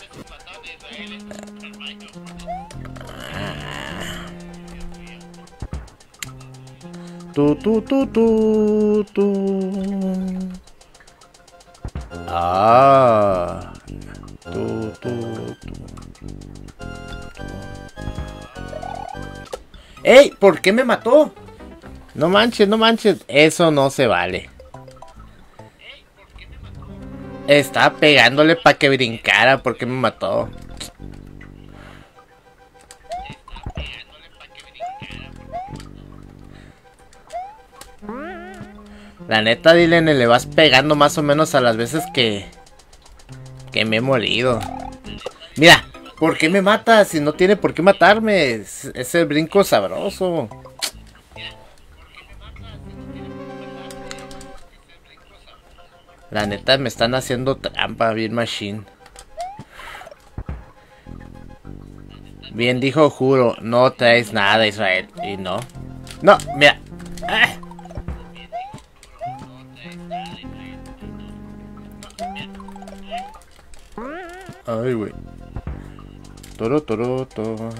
Tu, tu, tu, tu, tu. Ah. Tu, tu, tu. ¡Ey! ¿Por qué me mató? No manches, no manches. Eso no se vale. Estaba pegándole para que brincara. ¿Por qué me mató? La neta, Dylan, le vas pegando más o menos a las veces que... Que me he morido. Mira, ¿por qué me mata? Si no tiene por qué matarme. Es, es el brinco sabroso. La neta, me están haciendo trampa, bien machine. Bien dijo Juro, no traes nada, Israel. Y no. No, mira. ¡Ah! Ay, güey. Toro, toro, toro.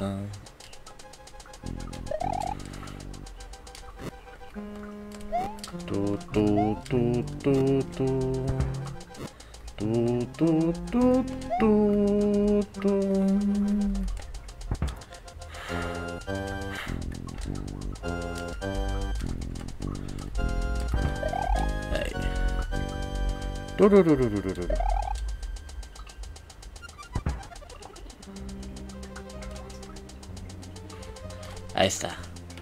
Tu, tu, tu, tu, tu. Tu, tu, tu, tu, tu. Ay. Tururururururu. Ahí está.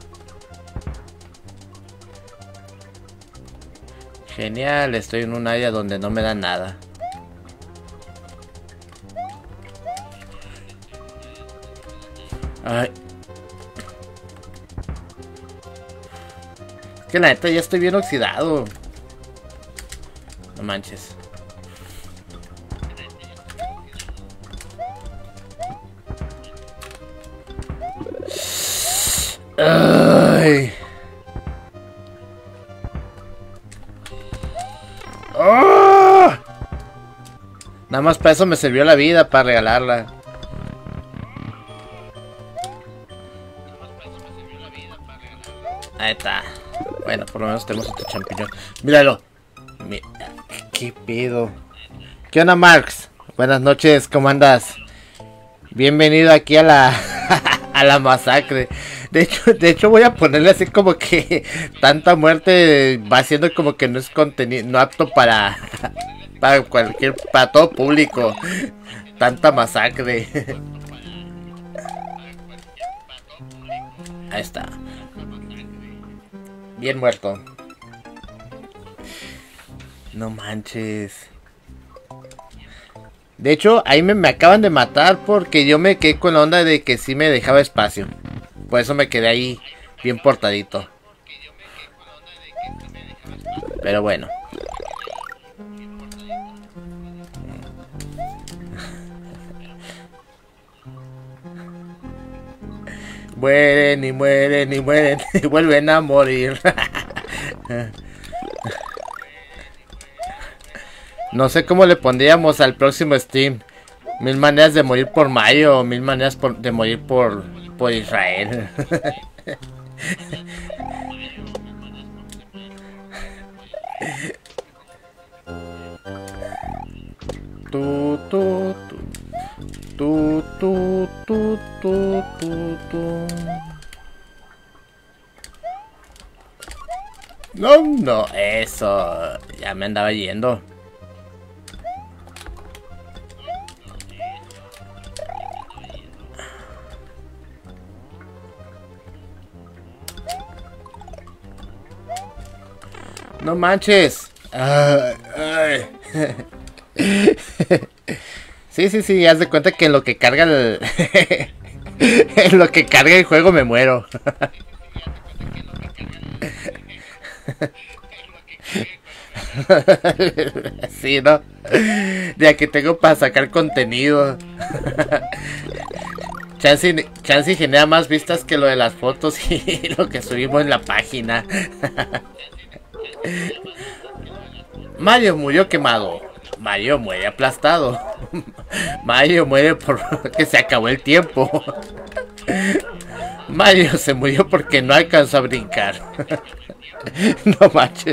Genial, estoy en un área donde no me da nada. Ay. Es que la neta ya estoy bien oxidado. No manches. Ay. ¡Oh! Nada más para eso me sirvió la vida, para regalarla. Ahí está. Bueno, por lo menos tenemos otro champiñón. Míralo. Mi... ¿Qué pedo? ¿Qué onda, Marx? Buenas noches, ¿cómo andas? Bienvenido aquí a la a la masacre. De hecho, de hecho voy a ponerle así como que tanta muerte va siendo como que no es contenido, no apto para para cualquier, para todo público. Tanta masacre. Ahí está. Bien muerto. No manches. De hecho, ahí me, me acaban de matar porque yo me quedé con la onda de que sí me dejaba espacio. Por eso me quedé ahí bien portadito. Pero bueno. Mueren y mueren y mueren y vuelven a morir. No sé cómo le pondríamos al próximo stream. Mil maneras de morir por Mayo o mil maneras por, de morir por, por Israel. Tu, tu, tu. Tu, tu, tu, tu, tu, tu. No, no, eso. Ya me andaba yendo. No manches. Ay, ay. Sí, sí, sí, haz de cuenta que en lo que carga el... en lo que carga el juego me muero. Sí, ¿no? Ya que tengo para sacar contenido. Chance, Chance genera más vistas que lo de las fotos y lo que subimos en la página. Mario murió quemado. Mario muere aplastado. Mario muere porque se acabó el tiempo. Mario se murió porque no alcanzó a brincar. No manches.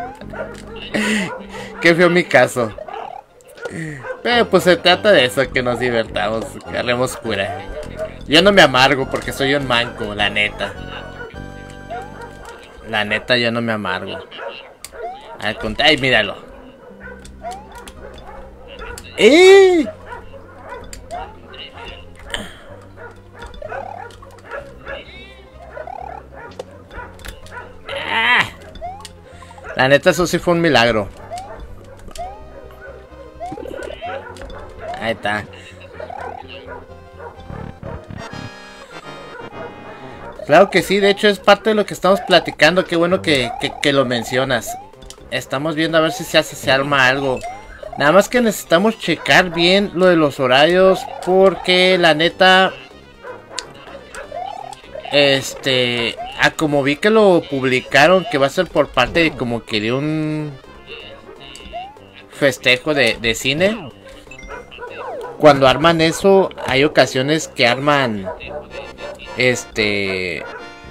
Qué feo mi caso. Pero pues se trata de eso, que nos divertamos, que haremos cura. Yo no me amargo porque soy un manco, la neta. La neta yo no me amargo. Al contrario, ay, míralo. ¡Eh! ¡Ah! La neta eso sí fue un milagro. Ahí está. Claro que sí, de hecho es parte de lo que estamos platicando. Qué bueno que, que, que lo mencionas. Estamos viendo a ver si se hace, se arma algo. Nada más que necesitamos checar bien lo de los horarios, porque la neta, este, ah, como vi que lo publicaron, que va a ser por parte de como que de un festejo de, de cine. Cuando arman eso, hay ocasiones que arman, este,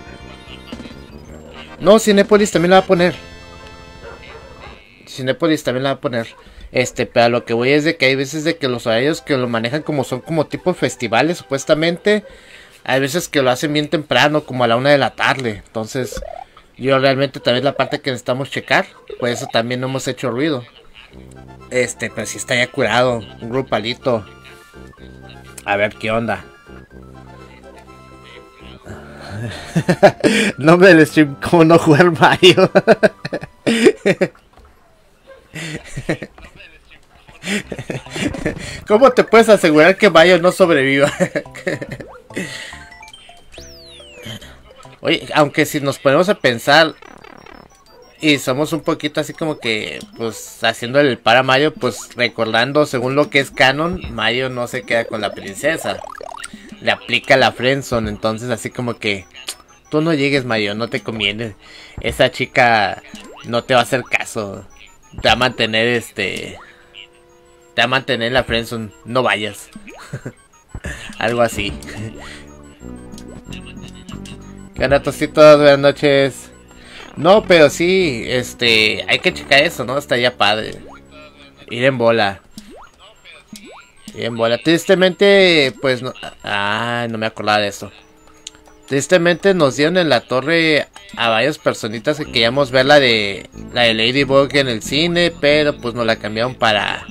no, Cinépolis también la va a poner. Cinépolis también la va a poner. Este, pero a lo que voy es de que hay veces de que los horarios que lo manejan como son como tipo festivales, supuestamente. Hay veces que lo hacen bien temprano, como a la una de la tarde. Entonces, yo realmente también la parte que necesitamos checar. Por eso también no hemos hecho ruido. Este, pero si está ya curado. Un grupalito. A ver qué onda. Nombre del stream, ¿cómo no jugar Mario? ¿Cómo te puedes asegurar que Mario no sobreviva? Oye, aunque si nos ponemos a pensar y somos un poquito así como que, pues, haciendo el para Mario, pues, recordando según lo que es canon, Mario no se queda con la princesa. Le aplica la friendzone, entonces así como que, tú no llegues, Mario, no te conviene. Esa chica no te va a hacer caso. Te va a mantener, este... Te va a mantener en la friendzone, no vayas. Algo así. ¿Qué onda, Tocitos? Buenas noches. No, pero sí, este, hay que checar eso, ¿no? Estaría padre. Ir en bola. Ir en bola. Tristemente, pues no. Ah, no me acordaba de eso. Tristemente nos dieron en la torre a varias personitas que queríamos ver la de la de Ladybug en el cine, pero pues nos la cambiaron para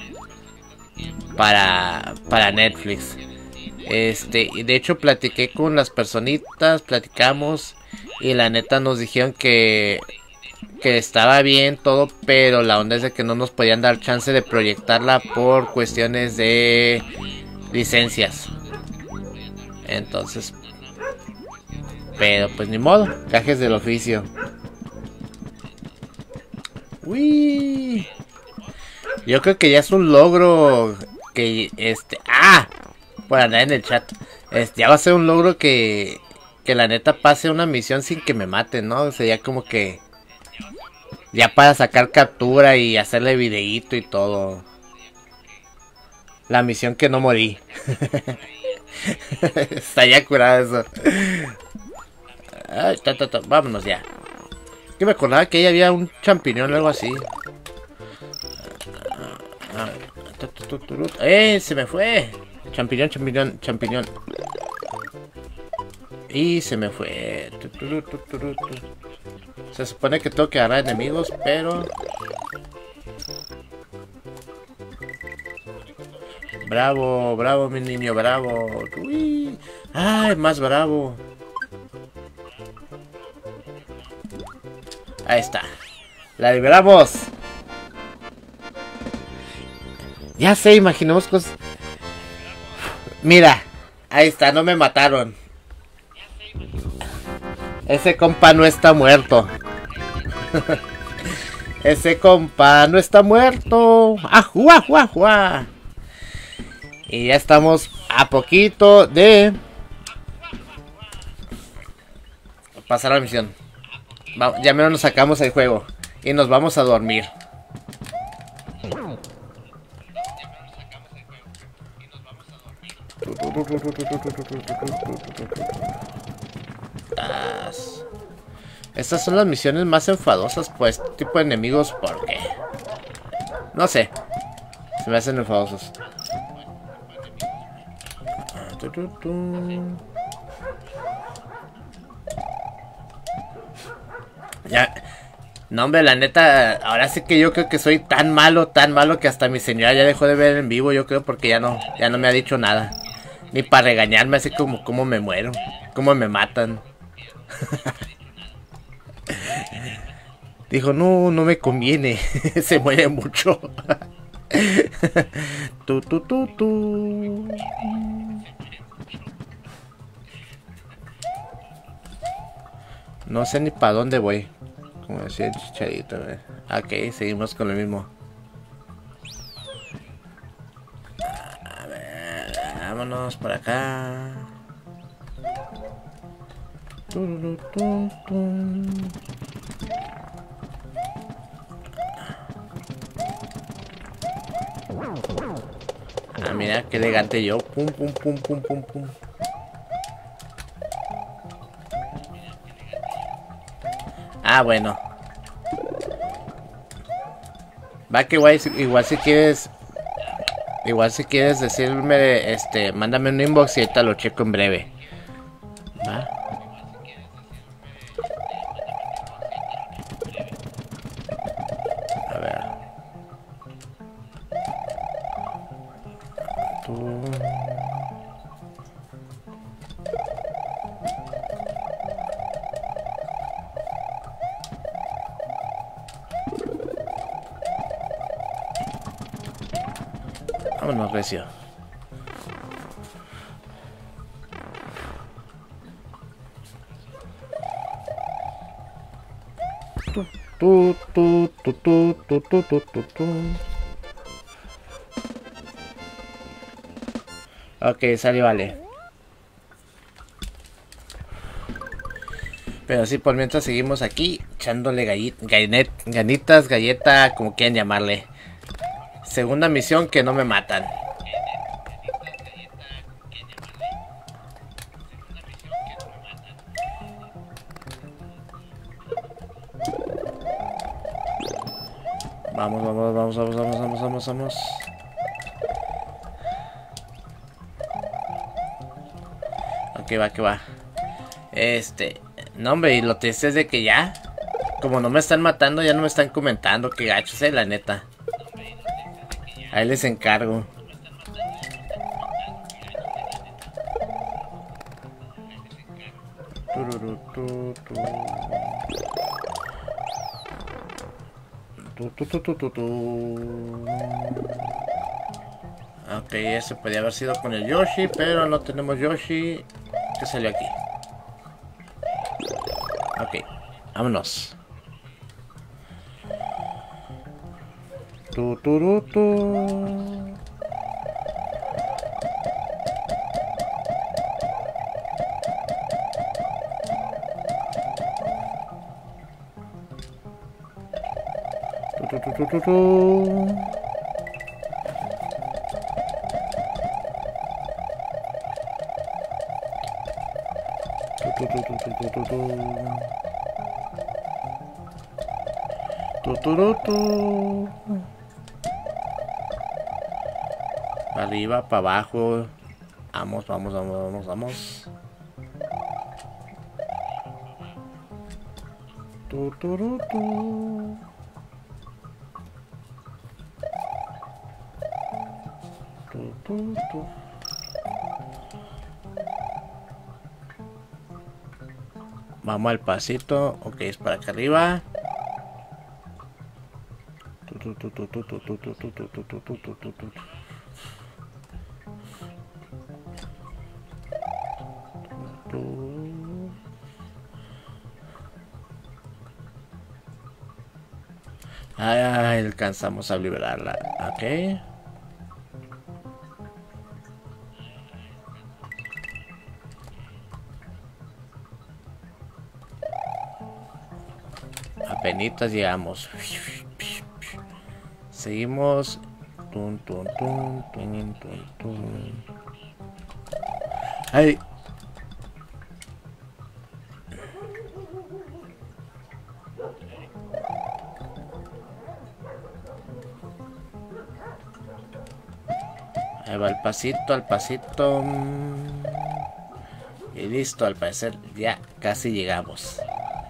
para para Netflix. Este, y de hecho platiqué con las personitas, platicamos y la neta nos dijeron que que estaba bien todo, pero la onda es de que no nos podían dar chance de proyectarla por cuestiones de licencias. Entonces, pero pues ni modo, gajes del oficio. Uy. Yo creo que ya es un logro que este, ah, por andar en el chat. Este, ya va a ser un logro que que la neta pase una misión sin que me maten, ¿no? Sería como que ya para sacar captura y hacerle videíto y todo. La misión que no morí. Está ya curado eso. Ay, ta, ta, ta. Vámonos ya. Que me acordaba que ahí había un champiñón o algo así. ¡Eh! Se me fue. Champiñón, champiñón, champiñón. Y se me fue. Se supone que tengo que agarrar enemigos, pero... Bravo, bravo, mi niño, bravo. Uy. ¡Ay, más bravo! Ahí está. La liberamos. Ya sé, imaginemos cosas. Mira, ahí está, no me mataron. Ese compa no está muerto. Ese compa no está muerto. ¡Ajua, ajua, ajua! Y ya estamos a poquito de pasar la misión. Ya menos nos sacamos el juego y nos vamos a dormir. Estas son las misiones más enfadosas, pues, tipo de enemigos, porque no sé, se me hacen enfadosos. Ya, no hombre, la neta, ahora sí que yo creo que soy tan malo, tan malo que hasta mi señora ya dejó de ver en vivo, yo creo, porque ya no, ya no me ha dicho nada. Ni para regañarme, así como cómo me muero, cómo me matan. Dijo, no, no me conviene, se muere mucho. tu, tu, tu, tu. No sé ni para dónde voy. Como decía el Chicharito. ¿Eh? Ok, seguimos con lo mismo. A ver, vámonos por acá. Ah, mira, qué elegante yo. Pum, pum, pum, pum, pum, pum. Ah, bueno. Va que igual, igual si quieres... Igual si quieres decirme, este, mándame un inbox y ahorita lo checo en breve. ¿Va? A ver. Tú... Vámonos, recio. Tu, tu, tu, tu, tu, tu, tu, tu, tu, tu. Ok, sale, vale. Pero sí, por mientras seguimos aquí echándole gallit, gallet, ganitas, galleta, como quieran llamarle. Segunda misión, que no me matan. vamos, vamos, vamos, vamos, vamos, vamos. Ok, va, que va. Este... No, hombre, y lo triste es de que ya... Como no me están matando, ya no me están comentando. Qué gachos, eh, la neta. Ahí les encargo. Ok, ese podría haber sido con el Yoshi, pero no tenemos Yoshi. ¿Qué salió aquí? Ok, vámonos. Tu, tu, tu, tu. Tu, tu, tu, tu, tu. Tu, tu, tu, tu, tu, tu, tu. Tu, tu, tu, tu. Para arriba, para abajo. Vamos, vamos, vamos, vamos, vamos. Tu, tu, tu, tu. Tu, tu, tu. Vamos al pasito. Ok, es para acá arriba. Tu, tu, tu, tu, tu, tu, tu, tu, tu, tu, tu, tu, tu, tu, tu. Ay, alcanzamos a liberarla. Ok. Apenitas llegamos. Seguimos. Tun, tun, tun, tun, tun, tun. Ay. Ahí va el pasito, al pasito. Y listo, al parecer ya casi llegamos.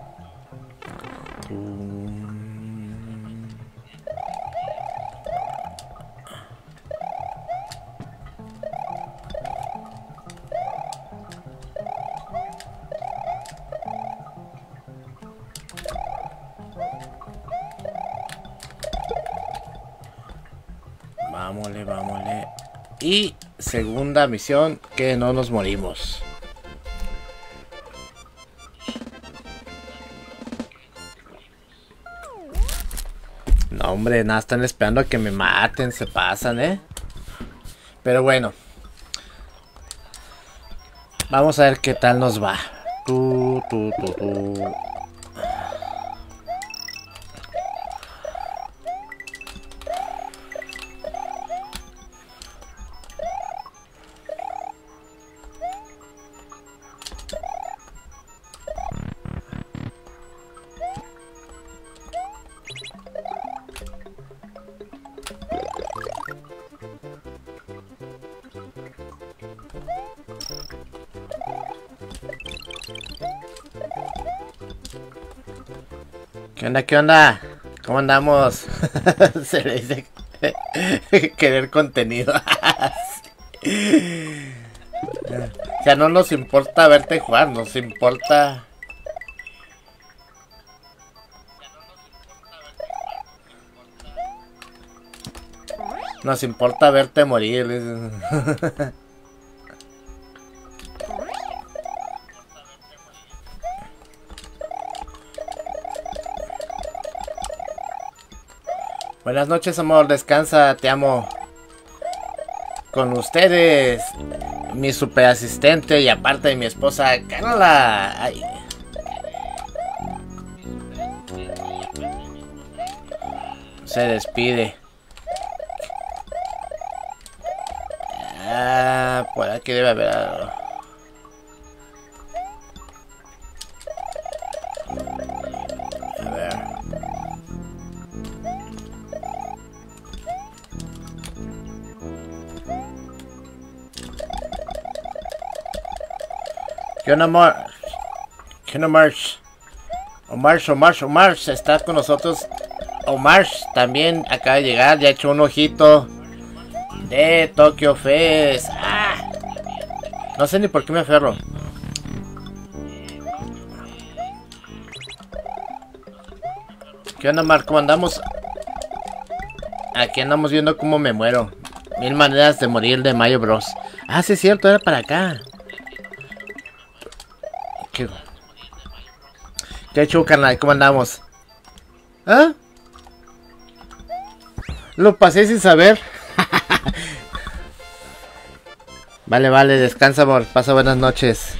Vámonos, vámonos. Y segunda misión, que no nos morimos. No, hombre, nada, están esperando a que me maten, se pasan, ¿eh? Pero bueno. Vamos a ver qué tal nos va. Tu, tu, tu, tu. ¿Qué onda? ¿Qué onda? ¿Cómo andamos? Se le dice querer contenido. O sea, no nos importa verte jugar, nos importa... Nos importa verte morir. Buenas noches, amor, descansa, te amo. Con ustedes, mi super asistente y aparte de mi esposa, Carla. Ay. Se despide. Ah, por aquí debe haber algo. A ver. ¿Qué onda, Omar? ¿Qué onda, Marsh? Omar, Omar, Omar, está con nosotros. Omar también acaba de llegar, ya ha hecho un ojito de Tokyo Fest. ¡Ah! No sé ni por qué me aferro. ¿Qué onda, Omar? ¿Cómo andamos? Aquí andamos viendo cómo me muero. Mil maneras de morir de Mario Bros. Ah, sí es cierto, era para acá. ¿Qué, ¿Qué hecho, carnal? ¿Cómo andamos? ¿Ah? Lo pasé sin saber. Vale, vale, descansa, amor. Pasa buenas noches.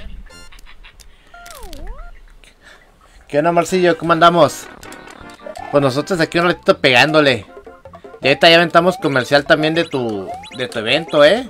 ¿Qué onda, Marcillo? ¿Cómo andamos? Pues nosotros aquí un ratito pegándole. Y ahorita ya aventamos comercial también de tu de tu evento, ¿eh?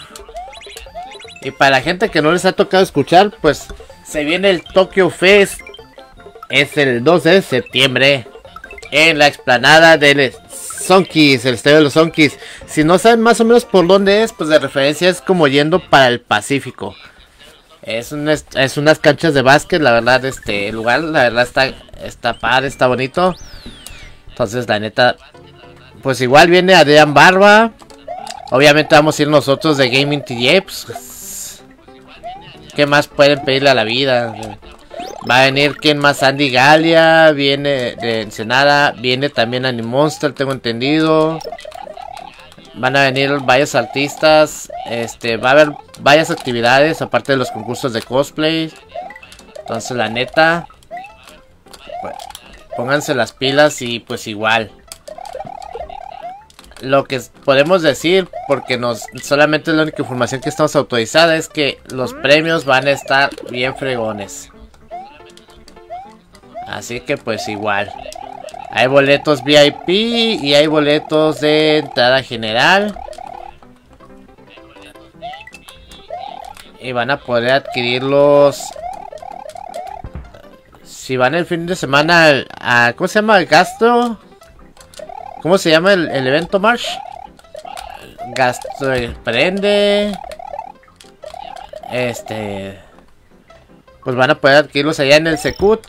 Y para la gente que no les ha tocado escuchar, pues se viene el Tokyo Fest. Es el doce de septiembre en la explanada del Sonkies, el estadio de los Sonkies. Si no saben más o menos por dónde es, pues de referencia es como yendo para el Pacífico. Es, un, es unas canchas de básquet, la verdad, este el lugar, la verdad está, está padre, está bonito. Entonces, la neta, pues igual viene Adrián Barba. Obviamente vamos a ir nosotros de Gaming T J. Pues, ¿qué más pueden pedirle a la vida? Va a venir, ¿quién más? Andy Galia, viene de Ensenada, viene también Animonster, tengo entendido. Van a venir varios artistas, este, va a haber varias actividades, aparte de los concursos de cosplay. Entonces, la neta, pues, pónganse las pilas y pues igual. Lo que podemos decir, porque nos solamente la única información que estamos autorizada, es que los premios van a estar bien fregones. Así que pues igual. Hay boletos V I P y hay boletos de entrada general. Y van a poder adquirirlos si van el fin de semana al, a, ¿cómo se llama? El gasto. ¿Cómo se llama el, el evento, Marsh? Gasto prende. Este. Pues van a poder adquirirlos allá en el Secut.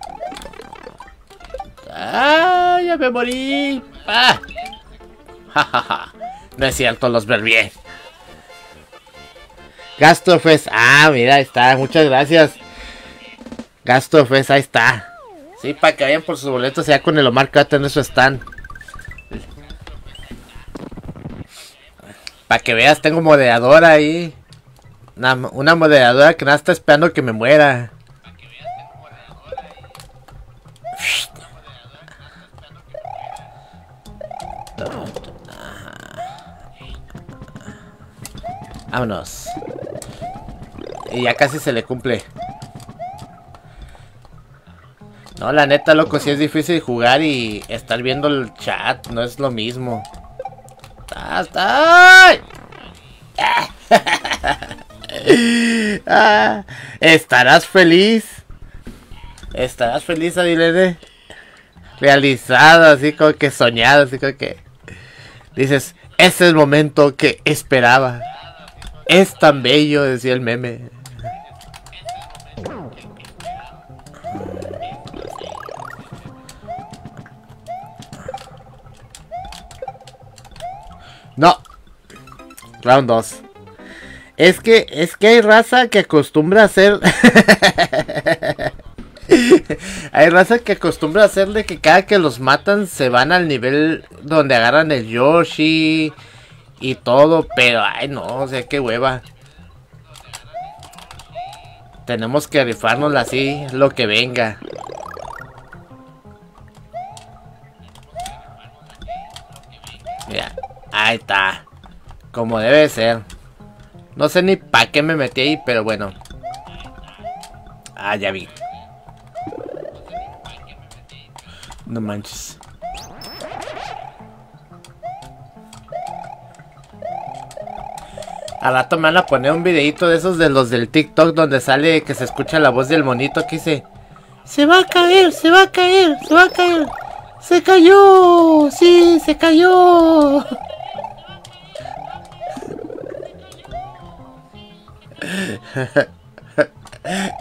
¡Ah! ¡Ya me morí! ¡Ah! Ja, ja, ja. No es cierto, los verbié. Gastrofest. Ah, mira, ahí está. Muchas gracias. Gastrofest, ahí está. Sí, para que vayan por sus boletos ya con el Omar que va a tener su stand. Para que veas, tengo moderadora ahí. Una, una moderadora que nada está esperando que me muera. Vámonos. Y ya casi se le cumple. No, la neta, loco, sí es difícil jugar y estar viendo el chat. No es lo mismo. ¡Hasta! Ah, ¿estarás feliz? ¿Estarás feliz, Adilene? Realizado, así como que soñado, así como que dices, ese es el momento que esperaba. Es tan bello, decía el meme. No. Round dos. Es que, es que hay raza que acostumbra a hacer... hay raza que acostumbra a hacer de que cada que los matan se van al nivel donde agarran el Yoshi y todo, pero ay no, o sea, qué hueva. Tenemos que rifárnosla así, lo que venga. Mira, ahí está. Como debe ser. No sé ni para qué me metí ahí, pero bueno. Ah, ya vi. No manches. Al rato me van a poner un videito de esos de los del TikTok donde sale que se escucha la voz del monito que dice: se va a caer, se va a caer, se va a caer. Se cayó, sí, se cayó.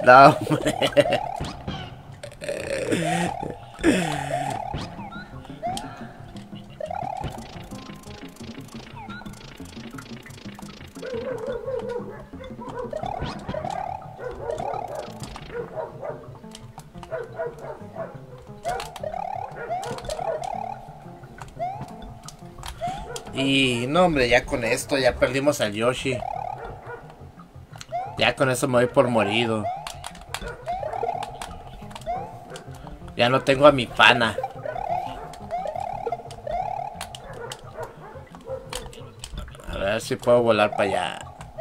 No, hombre. Y no, hombre, ya con esto ya perdimos al Yoshi. Ya con eso me voy por morido. Ya no tengo a mi pana. A ver si puedo volar para allá.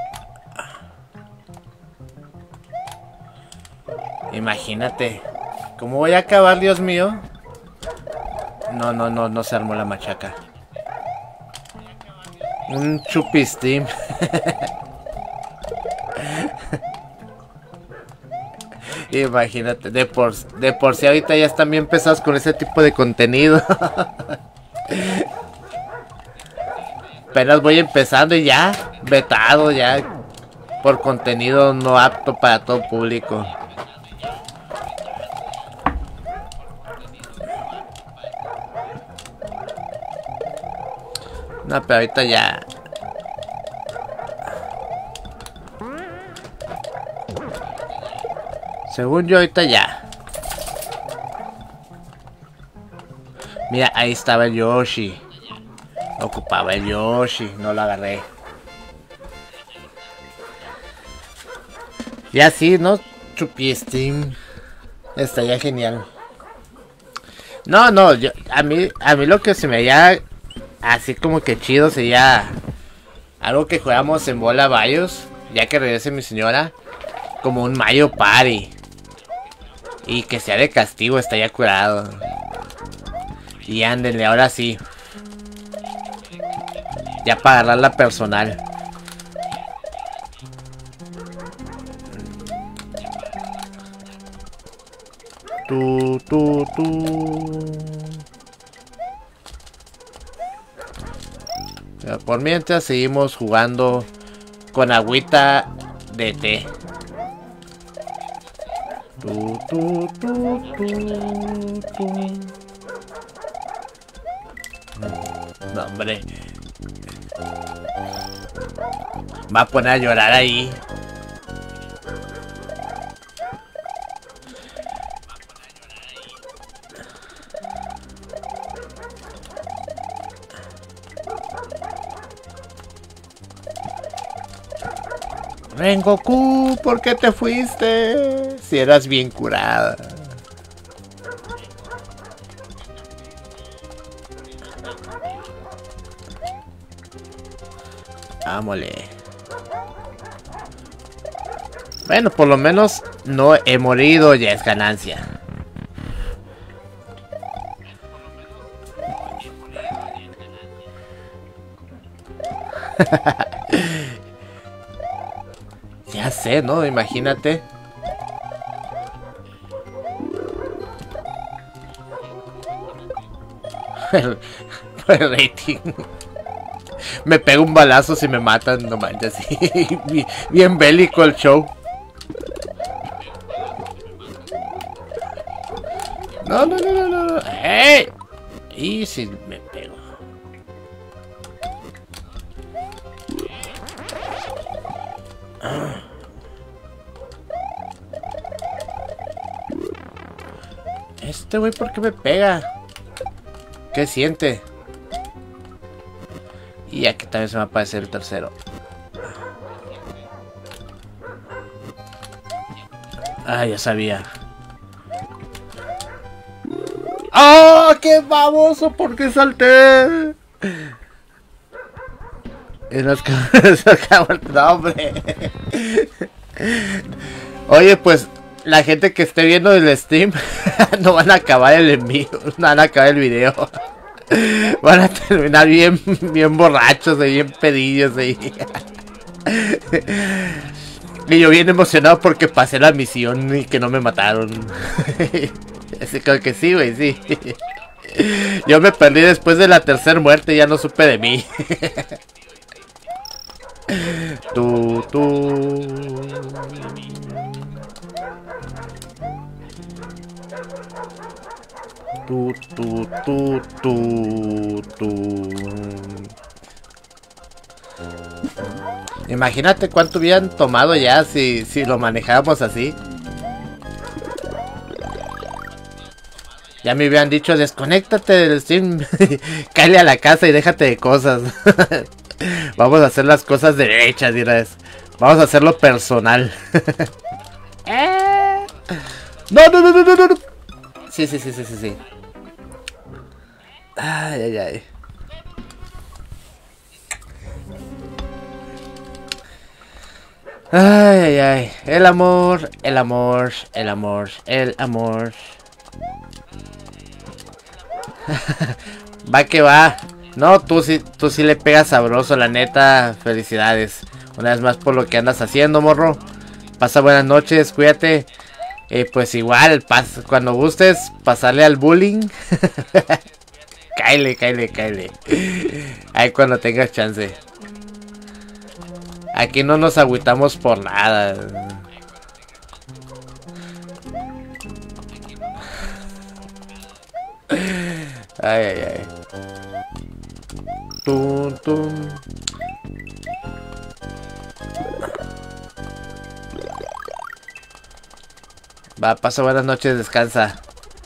Imagínate. ¿Cómo voy a acabar, Dios mío? No, no, no, no se armó la machaca. Un chupistín. Imagínate, de por, de por sí ahorita ya están bien pesados con ese tipo de contenido. Apenas voy empezando y ya, vetado ya, por contenido no apto para todo público. No, pero ahorita ya. Según yo ahorita ya. Mira, ahí estaba el Yoshi. Ocupaba el Yoshi, no lo agarré. Y así, ¿no? Chupistín. Estaría genial. No, no, yo, a mí, a mí lo que se me haría así como que chido sería algo que jugamos en bola varios, ya que regrese mi señora, como un Mario Party. Y que sea de castigo, estaría curado. Y ándenle, ahora sí. Ya para agarrarla personal. Tu, tu, tu. Por mientras seguimos jugando con agüita de té. Tu, tu, tu, tu, tu. No, hombre. Va a poner a llorar ahí. Rengoku, ¿por qué te fuiste? Si eras bien curada. Vámole. Bueno, por lo menos no he morido, ya es ganancia. Ya sé, ¿no? Imagínate. El, el rating. Me pego un balazo si me matan, no manches. Bien, bien bélico el show. No, no, no, no, no. ¡Ey! Y si me pego. Este güey, ¿por qué me pega? ¿Qué siente? Y aquí también se me va a aparecer el tercero. Ah, ya sabía. ¡Oh, qué baboso! ¿Por qué salté? Y nos acabó el nombre. Oye, pues la gente que esté viendo el stream no van a acabar el envío, no van a acabar el video. Van a terminar bien, bien borrachos, bien pedillos ahí. Y yo bien emocionado porque pasé la misión y que no me mataron. Así creo que sí, güey, sí. Yo me perdí después de la tercera muerte y ya no supe de mí. Tú, tú. Tu, tu, tu, tu, tu. Imagínate cuánto hubieran tomado ya si, si lo manejábamos así. Ya me hubieran dicho, desconéctate del Steam, cállate a la casa y déjate de cosas. Vamos a hacer las cosas derechas, dirás. Vamos a hacerlo personal. No, no, no, no, no, no. Sí, sí, sí, sí, sí, sí. Ay, ay, ay. Ay, ay, ay. El amor, el amor, el amor, el amor. Va que va. No, tú sí, tú sí le pegas sabroso, la neta. Felicidades. Una vez más por lo que andas haciendo, morro. Pasa buenas noches, cuídate. Eh, pues igual, pas cuando gustes, pasarle al bullying. Cáele, cáele, cáele. Ahí cuando tengas chance. Aquí no nos agüitamos por nada. Ay, ay, ay. Tum, tum. Va, pasa buenas noches, descansa.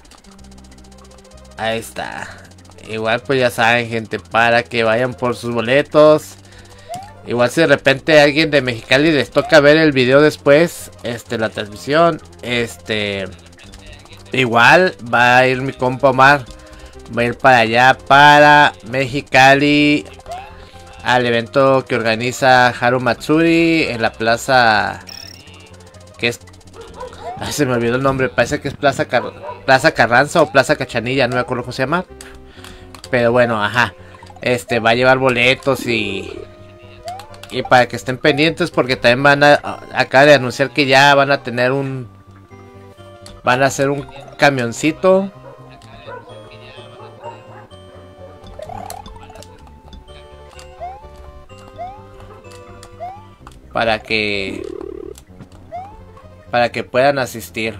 Ahí está. Igual pues ya saben, gente, para que vayan por sus boletos. Igual si de repente a alguien de Mexicali les toca ver el video después, este, la transmisión, este, igual va a ir mi compa Omar, va a ir para allá, para Mexicali, al evento que organiza Haru Matsuri en la plaza, que es, ay, se me olvidó el nombre, parece que es Plaza, Car Plaza Carranza o Plaza Cachanilla, no me acuerdo cómo se llama, pero bueno, ajá, este, va a llevar boletos y... Y para que estén pendientes porque también van a... Acaba de anunciar que ya van a tener un... Van a hacer un camioncito. Para que... Para que puedan asistir.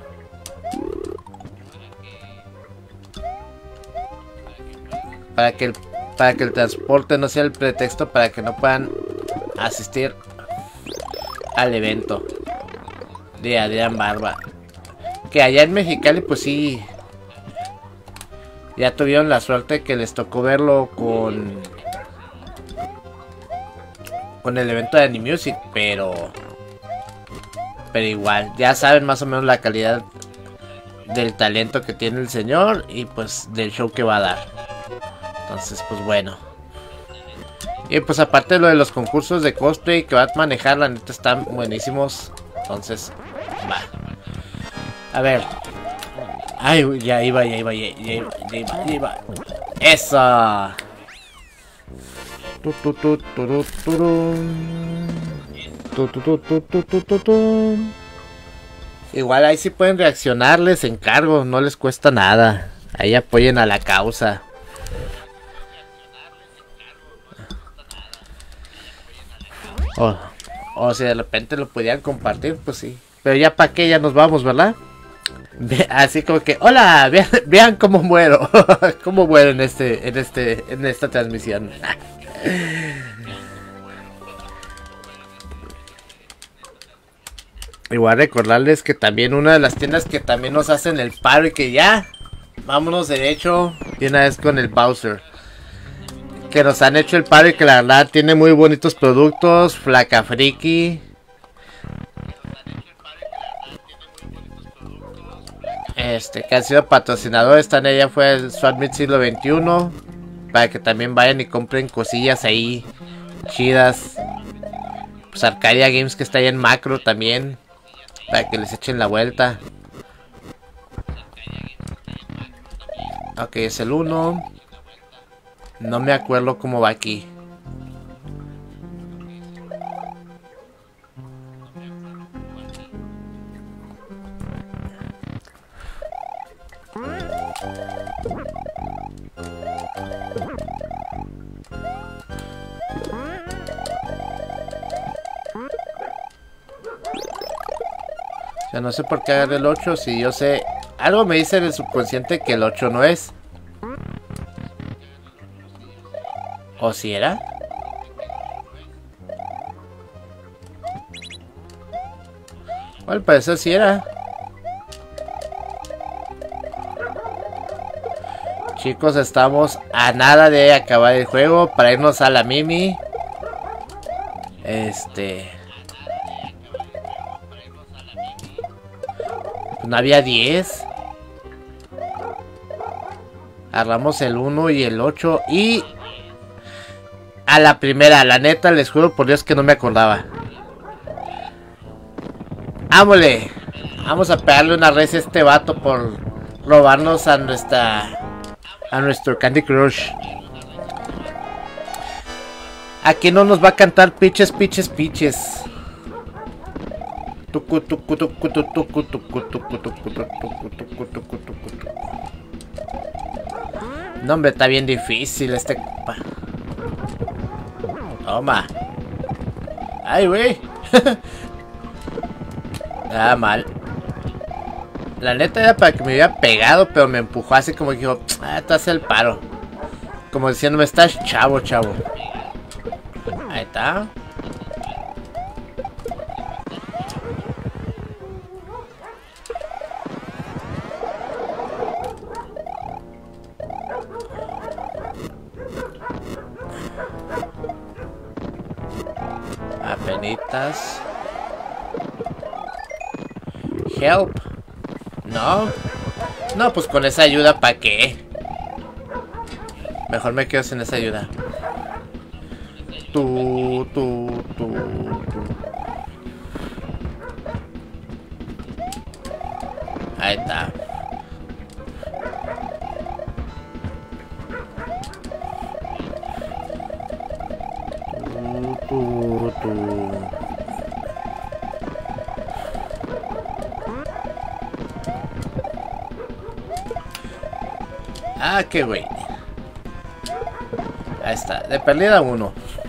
Para que el... Para que el transporte no sea el pretexto para que no puedan asistir al evento de Adrián Barba. Que allá en Mexicali pues sí, ya tuvieron la suerte que les tocó verlo con con el evento de Animusic, pero pero igual, ya saben más o menos la calidad del talento que tiene el señor y pues del show que va a dar. Entonces pues bueno. Y pues aparte de lo de los concursos de cosplay que va a manejar, la neta están buenísimos. Entonces, va. A ver. Ay, ya iba, ya iba, ya iba, ya iba, ya iba. ¡Eso! Tu, tu, tu, tu, tu, tu, tu, tu, tu, tu, tu, tu, tu. Igual ahí sí pueden reaccionar, les encargo, no les cuesta nada. Ahí apoyen a la causa. O, o si de repente lo pudieran compartir, pues sí. Pero ya para qué, ya nos vamos, ¿verdad? Así como que, hola, vean, vean cómo muero. Cómo muero en este, en este, en esta transmisión. Igual recordarles que también una de las tiendas que también nos hacen el paro y que ya vámonos derecho de una vez con el Bowser. Que nos han hecho el paro y que la verdad tiene muy bonitos productos. Flaca Friki. Este, que han sido patrocinadores. Están ella fue el Swap Meet siglo veintiuno. Para que también vayan y compren cosillas ahí chidas. Pues Arcadia Games que está ahí en Macro también. Para que les echen la vuelta. Ok, es el uno. No me acuerdo cómo va aquí. O sea, no sé por qué agarré el ocho si yo sé Algo me dice en el subconsciente que el ocho no es. ¿O si era? Al parecer sí era. Chicos, estamos a nada de acabar el juego para irnos a la Mimi. Este... No había diez. Agarramos el uno y el ocho. Y... a la primera, la neta, les juro por Dios que no me acordaba. ¡Ámole! Vamos a pegarle una res a este vato por robarnos a nuestra... a nuestro Candy Crush. Aquí no nos va a cantar piches, piches, piches. Tucu, tucu, tucu, tucu, tucu, tucu, tucu, tucu, tucu, tucu, tucu, tucu. No, hombre, está bien difícil este... Toma. Ay, güey. Ah, mal. La neta era para que me hubiera pegado, pero me empujó así como que dijo, ah, te hace el paro. Como diciéndome, estás chavo, chavo. Ahí está. Apenitas. Help. No. No, pues con esa ayuda, ¿para qué? Mejor me quedo sin esa ayuda. Tú, tú, tú, tú. Ahí está. Tú, tú, tú. Ah, qué güey. Ahí está, de perdida uno.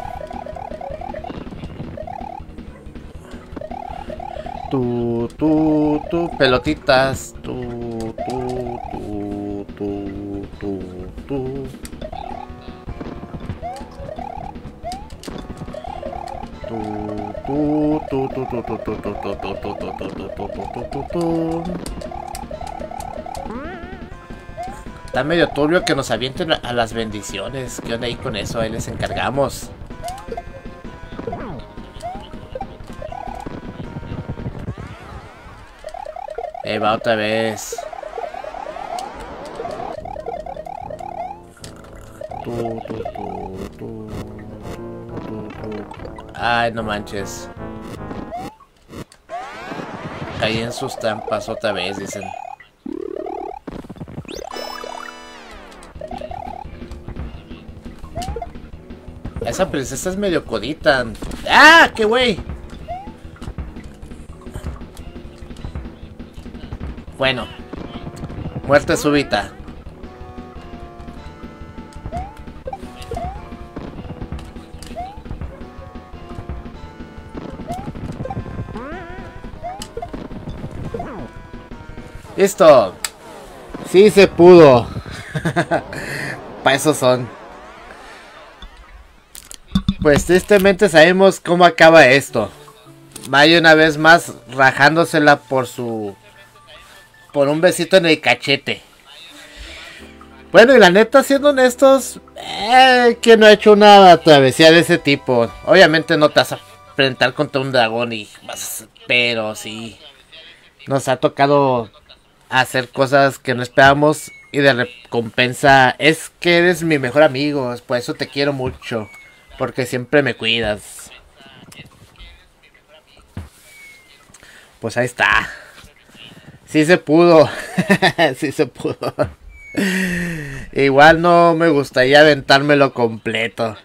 Tú, tú, tú, pelotitas. Tú, tú, tú, tú, tú, tú. Tú, tú, tú, tú, tú, tú, tú, tú, tú, tú, tú, tú, tú, tú, tú, tú. Está medio turbio que nos avienten a las bendiciones. ¿Qué onda ahí con eso? Ahí les encargamos. Ahí va otra vez. Tú, tú, tú, tú, tú, tú. Ay, no manches. Caí en sus trampas otra vez, dicen. Esa princesa es medio codita. ¡Ah! ¡Qué güey! Bueno. Muerte súbita. ¡Listo! Sí se pudo. Para eso son. Pues tristemente sabemos cómo acaba esto. Mayo una vez más rajándosela por su... por un besito en el cachete. Bueno, y la neta, siendo honestos, eh, que no ha hecho una travesía de ese tipo. Obviamente no te vas a enfrentar contra un dragón y vas a... pero sí. Nos ha tocado hacer cosas que no esperamos y de recompensa es que eres mi mejor amigo, por eso te quiero mucho. Porque siempre me cuidas. Pues ahí está. Sí se pudo. Sí se pudo. Igual no me gustaría aventármelo completo.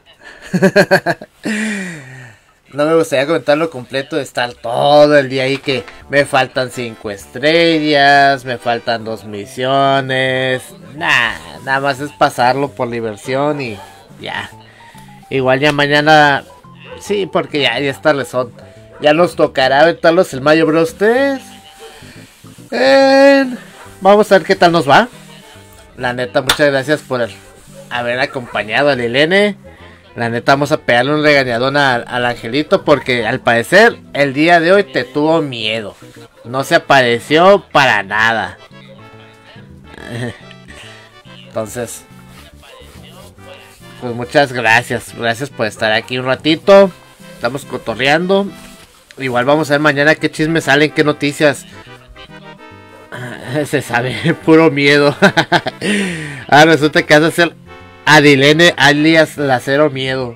No me gustaría comentarlo completo de estar todo el día ahí que me faltan cinco estrellas, me faltan dos misiones. Nah, nada más es pasarlo por diversión y ya. Igual ya mañana, sí, porque ya, ya está rezón. Ya nos tocará aventarlos el Mario Bros tres. En vamos a ver qué tal nos va. La neta, muchas gracias por haber acompañado a Lilene. La neta, vamos a pegarle un regañadón al, al angelito porque al parecer el día de hoy te tuvo miedo. No se apareció para nada. Entonces, pues muchas gracias. Gracias por estar aquí un ratito. Estamos cotorreando. Igual vamos a ver mañana qué chismes salen, qué noticias. Se sabe, puro miedo. Ah, resulta que vas a hacer Adilene alias la Cero Miedo.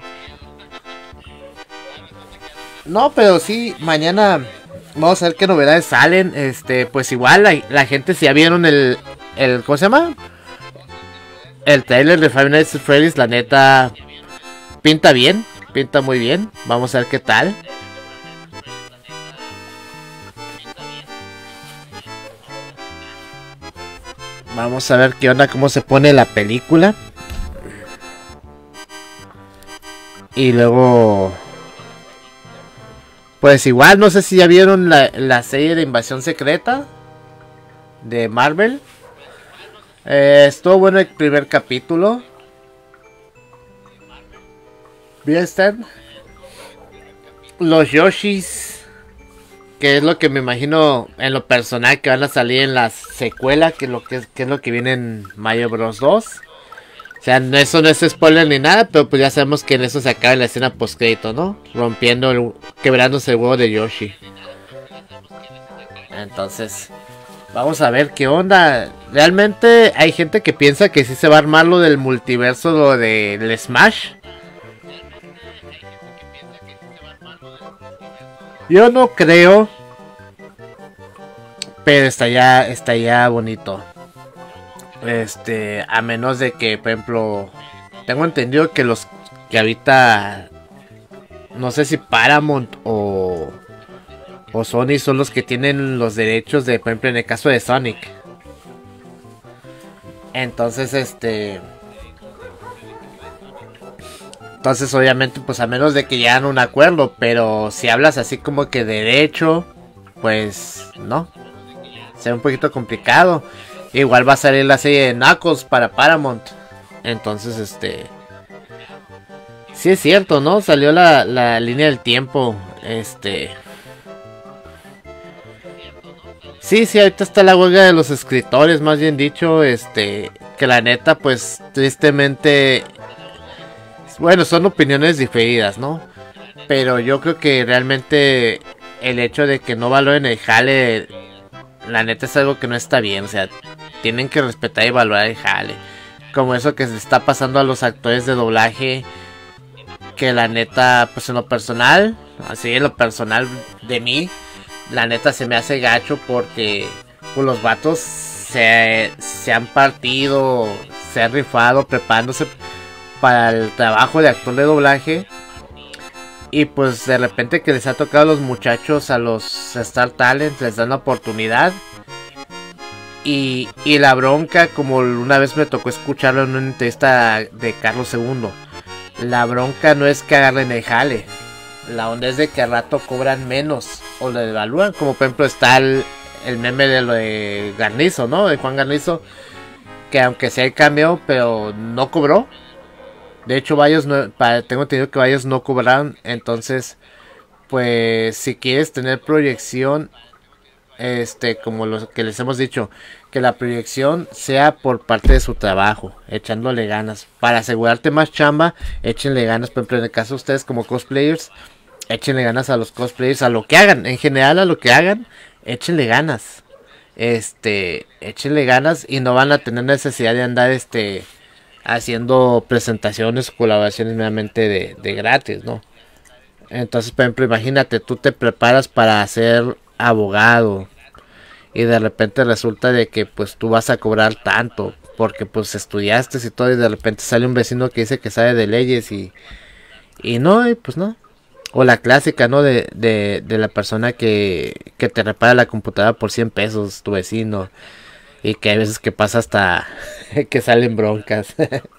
No, pero sí, mañana vamos a ver qué novedades salen. Este, pues igual la, la gente si ya vieron el, el, ¿cómo se llama? El trailer de Five Nights at Freddy's, la neta pinta bien, pinta muy bien. Vamos a ver qué tal. Vamos a ver qué onda, cómo se pone la película. Y luego, pues igual, no sé si ya vieron la, la serie de Invasión Secreta de Marvel. Eh, estuvo bueno el primer capítulo. Bien están los Yoshis, que es lo que me imagino en lo personal que van a salir en la secuela, que, lo que, que es lo que viene en Mario Bros dos. O sea, no, eso no es spoiler ni nada, pero pues ya sabemos que en eso se acaba la escena post crédito, ¿no? Rompiendo, el, quebrándose el huevo de Yoshi. Entonces, vamos a ver qué onda. Realmente hay gente que piensa que sí se va a armar lo del multiverso, lo del Smash. Yo no creo, pero está ya, está ya bonito. Este, a menos de que, por ejemplo, tengo entendido que los que ahorita, no sé si Paramount o, o Sony son los que tienen los derechos de, por ejemplo, en el caso de Sonic. Entonces, este... Entonces, obviamente, pues a menos de que llegan a un acuerdo, pero si hablas así como que de derecho, pues no. Será un poquito complicado. Igual va a salir la serie de Knuckles para Paramount. Entonces, este... sí es cierto, ¿no? Salió la, la línea del tiempo. Este... Sí, sí, ahorita está la huelga de los escritores, más bien dicho. Este... Que la neta, pues, tristemente... Bueno, son opiniones diferidas, ¿no? Pero yo creo que realmente el hecho de que no valoren el jale, la neta es algo que no está bien. O sea, tienen que respetar y valorar el jale. Como eso que se está pasando a los actores de doblaje, que la neta, pues en lo personal, así en lo personal de mí, la neta se me hace gacho porque pues, los vatos se, se han partido, se han rifado preparándose para el trabajo de actor de doblaje. Y pues de repente que les ha tocado a los muchachos, a los Star Talent, les dan la oportunidad. Y, y la bronca, como una vez me tocó escucharlo en una entrevista de Carlos segundo, la bronca no es que agarren el jale. La onda es de que al rato cobran menos o lo devalúan. Como por ejemplo está el, el meme de lo de Garnizo, ¿no? De Juan Garnizo, que aunque sea el cameo, pero no cobró. De hecho, varios no, para, tengo entendido que varios no cobraron. Entonces, pues, si quieres tener proyección, este, como lo que les hemos dicho, que la proyección sea por parte de su trabajo, echándole ganas. Para asegurarte más chamba, échenle ganas. Por ejemplo, en el caso de ustedes como cosplayers, échenle ganas a los cosplayers, a lo que hagan, en general a lo que hagan, échenle ganas. Este, échenle ganas y no van a tener necesidad de andar, este... haciendo presentaciones o colaboraciones meramente de, de gratis, ¿no? Entonces, por ejemplo, imagínate, tú te preparas para ser abogado y de repente resulta de que pues tú vas a cobrar tanto porque pues estudiaste y todo y de repente sale un vecino que dice que sabe de leyes y, y no, y pues no. O la clásica, ¿no? De, de, de la persona que, que te repara la computadora por cien pesos, tu vecino. Y que hay veces que pasa hasta que salen broncas.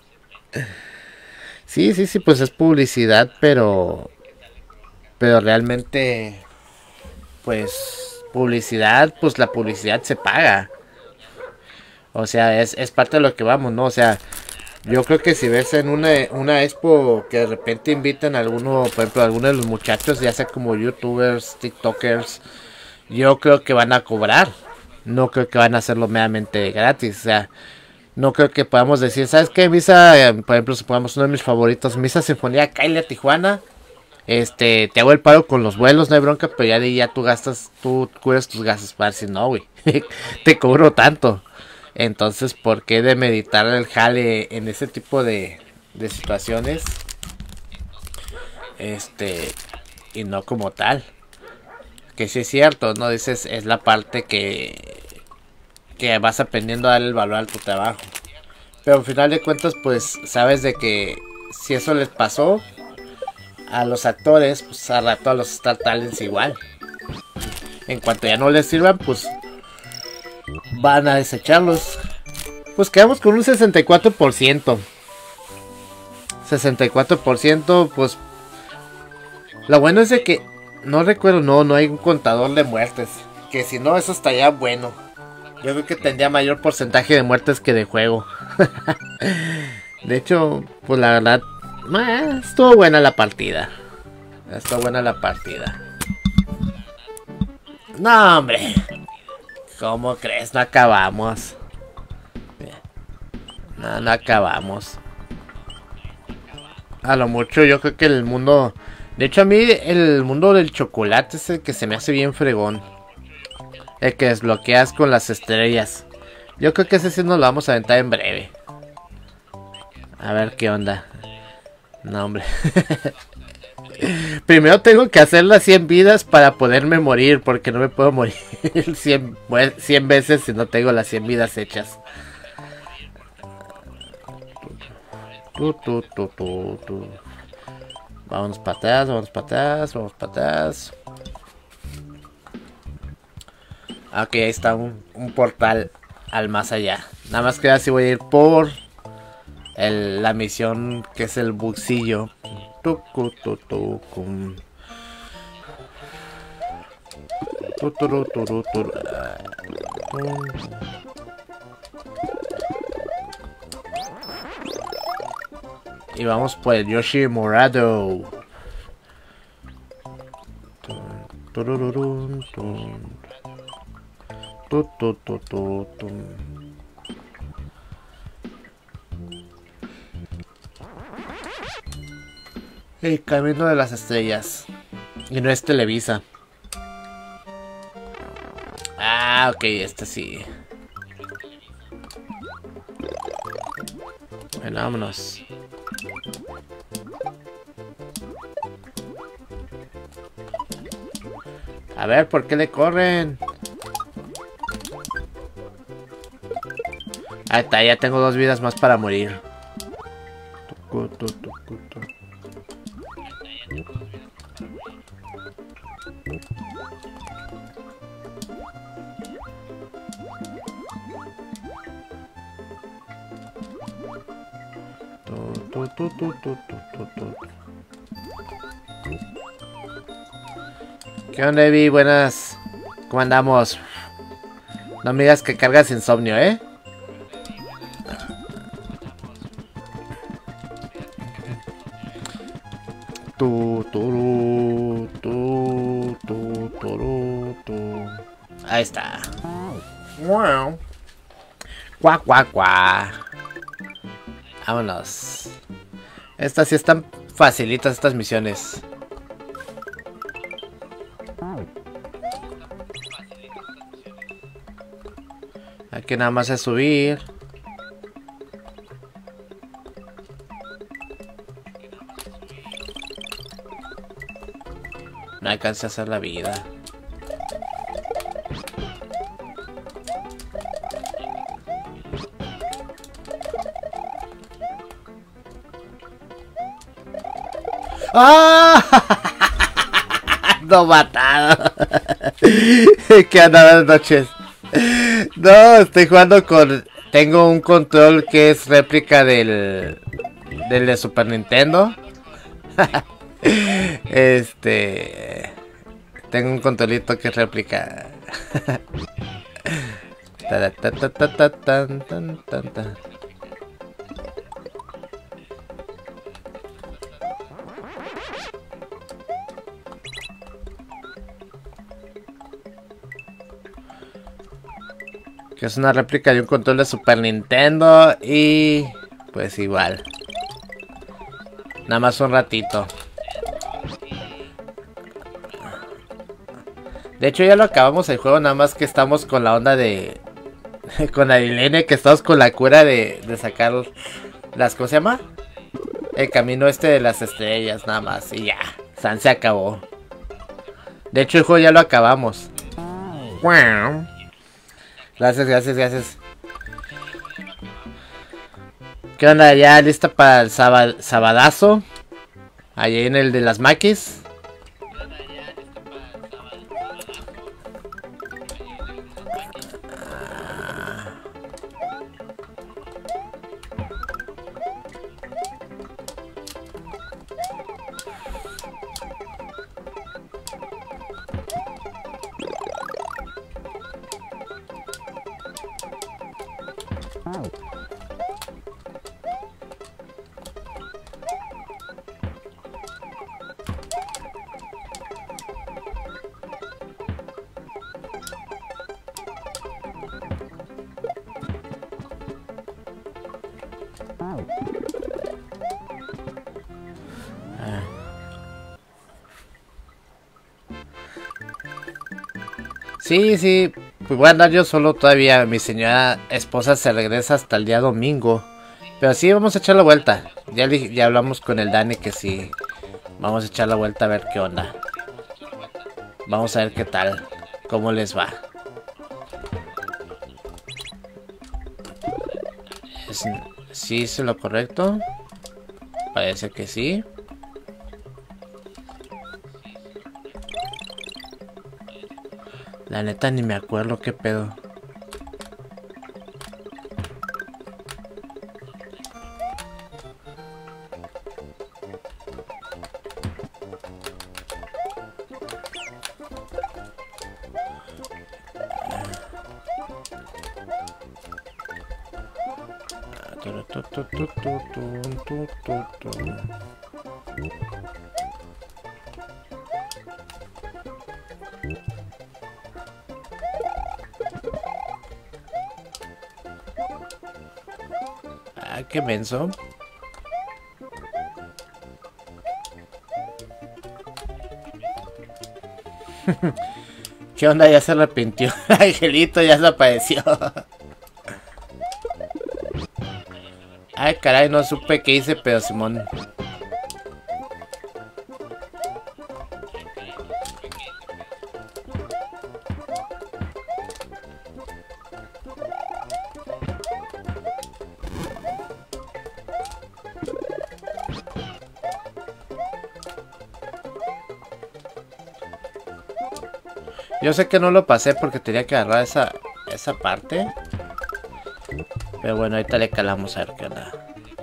Sí, sí, sí, pues es publicidad, pero... Pero realmente... Pues... Publicidad, pues la publicidad se paga. O sea, es, es parte de lo que vamos, ¿no? O sea, yo creo que si ves en una, una expo que de repente invitan a alguno, por ejemplo, a alguno de los muchachos, ya sea como youtubers, tiktokers, yo creo que van a cobrar. No creo que van a hacerlo meramente gratis. O sea, no creo que podamos decir, ¿sabes qué? Misa, eh, por ejemplo, supongamos uno de mis favoritos, Misa Sinfonía, Kyle a Tijuana. Este, te hago el paro con los vuelos, no hay bronca, pero ya de ahí ya tú gastas, tú cubres tus gastos. Para decir, no, güey, te cobro tanto. Entonces, ¿por qué de meditar el jale en ese tipo de, de situaciones? Este, y no como tal. Que sí es cierto, ¿no? Dices, es la parte que, que vas aprendiendo a darle el valor a tu trabajo. Pero al final de cuentas, pues, sabes de que si eso les pasó a los actores, pues a rato a los Star Talents igual. En cuanto ya no les sirvan, pues van a desecharlos. Pues quedamos con un sesenta y cuatro por ciento. sesenta y cuatro por ciento, pues... Lo bueno es de que... No recuerdo, no, no hay un contador de muertes. Que si no, eso estaría bueno. Yo creo que tendría mayor porcentaje de muertes que de juego. De hecho, pues la verdad... Eh, estuvo buena la partida. Estuvo buena la partida. No, hombre. ¿Cómo crees? No acabamos. No, no acabamos. A lo mucho yo creo que el mundo... De hecho a mí el mundo del chocolate es el que se me hace bien fregón. El que desbloqueas con las estrellas. Yo creo que ese sí nos lo vamos a aventar en breve. A ver qué onda. No, hombre. Primero tengo que hacer las cien vidas para poderme morir. Porque no me puedo morir cien, cien veces si no tengo las cien vidas hechas. Tu, tu, tu, tu, tu. Vamos para atrás, vamos para atrás, vamos para atrás. Ok, ahí está un, un portal al más allá. Nada más que ahora sí voy a ir por el, la misión que es el bucillo. Tucu, tu, tu, cum. Tu, tu, tu, tu, tu, tu. Y vamos por el Yoshi Morado. El camino de las estrellas. Y no es Televisa. Ah, ok, este sí. Bueno, vámonos. A ver, ¿por qué le corren? Ahí está, ya tengo dos vidas más para morir. Tucu, tu, tucu, tu. Tu, tu, tu, tu, tu, tu, tu. ¿Qué onda, Evi? Buenas. ¿Cómo andamos? No me digas que cargas insomnio, ¿eh? Tu, tu, tu, tu, tu, tu. Ahí está. Wow. Cuá, cuá, cuá. Vámonos. Estas sí están facilitas, estas misiones. Hay que nada más es subir. No alcanza a hacer la vida. ¡Ah! No matado. ¿Qué onda? Buenas noches. No, estoy jugando con... Tengo un control que es réplica del... Del de Super Nintendo. Este... Tengo un controlito que es réplica. Ta, ta, ta, ta, ta, tan, tan, tan, tan. Que es una réplica de un control de Super Nintendo. Y pues igual. Nada más un ratito. De hecho ya lo acabamos el juego. Nada más que estamos con la onda de... con Arilene, que estamos con la cura de, de sacar las... ¿Cómo se llama? El camino este de las estrellas, nada más. Y ya, San se acabó. De hecho el juego ya lo acabamos. Gracias, gracias, gracias. ¿Qué onda? ¿Ya lista para el sábado, sabadazo? Allí en el de las maquis. Sí, sí, pues voy a andar yo solo todavía. Mi señora esposa se regresa hasta el día domingo. Pero sí, vamos a echar la vuelta. Ya, ya hablamos con el Dani que sí. Vamos a echar la vuelta a ver qué onda. Vamos a ver qué tal. Cómo les va. ¿Es, ¿Sí hice lo correcto? Parece que sí. La neta ni me acuerdo qué pedo. Ah, qué menso. ¿Qué onda? Ya se arrepintió. Angelito ya desapareció. Ay, caray, no supe qué hice, pero Simón. Yo sé que no lo pasé porque tenía que agarrar esa, esa parte. Pero bueno, ahorita le calamos a ver qué onda.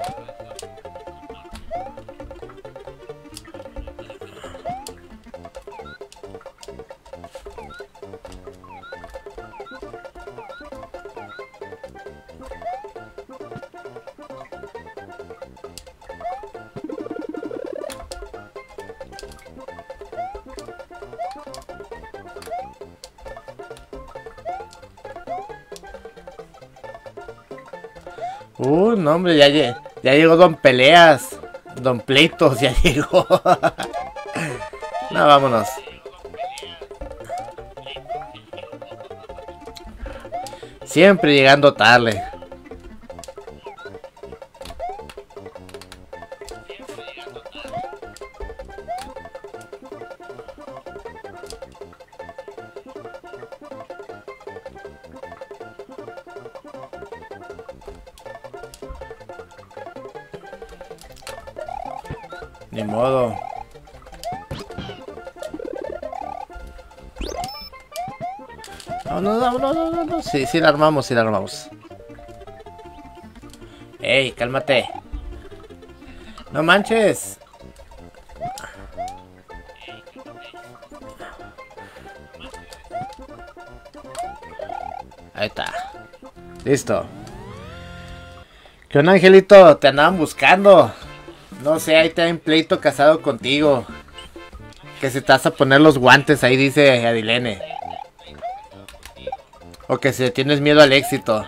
Uh, no hombre, ya, ya llegó Don Peleas. Don Pleitos ya llegó. No, vámonos. Siempre llegando tarde. Ni modo. No, no, no, no, no, no, no. Sí, sí la armamos, sí la armamos. Ey, cálmate. No manches. Ahí está. Listo. ¿Qué onda, Angelito? Te andaban buscando. No sé, ahí te hay un pleito casado contigo. Que si te vas a poner los guantes, ahí dice Adilene. O que si tienes miedo al éxito.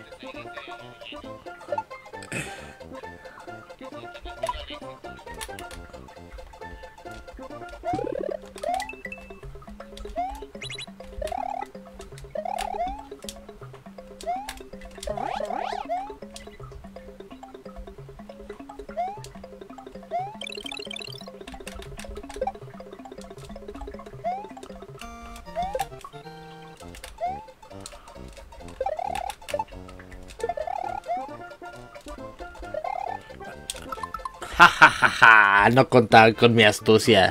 Ja, ja, ja, ja, no contaban con mi astucia.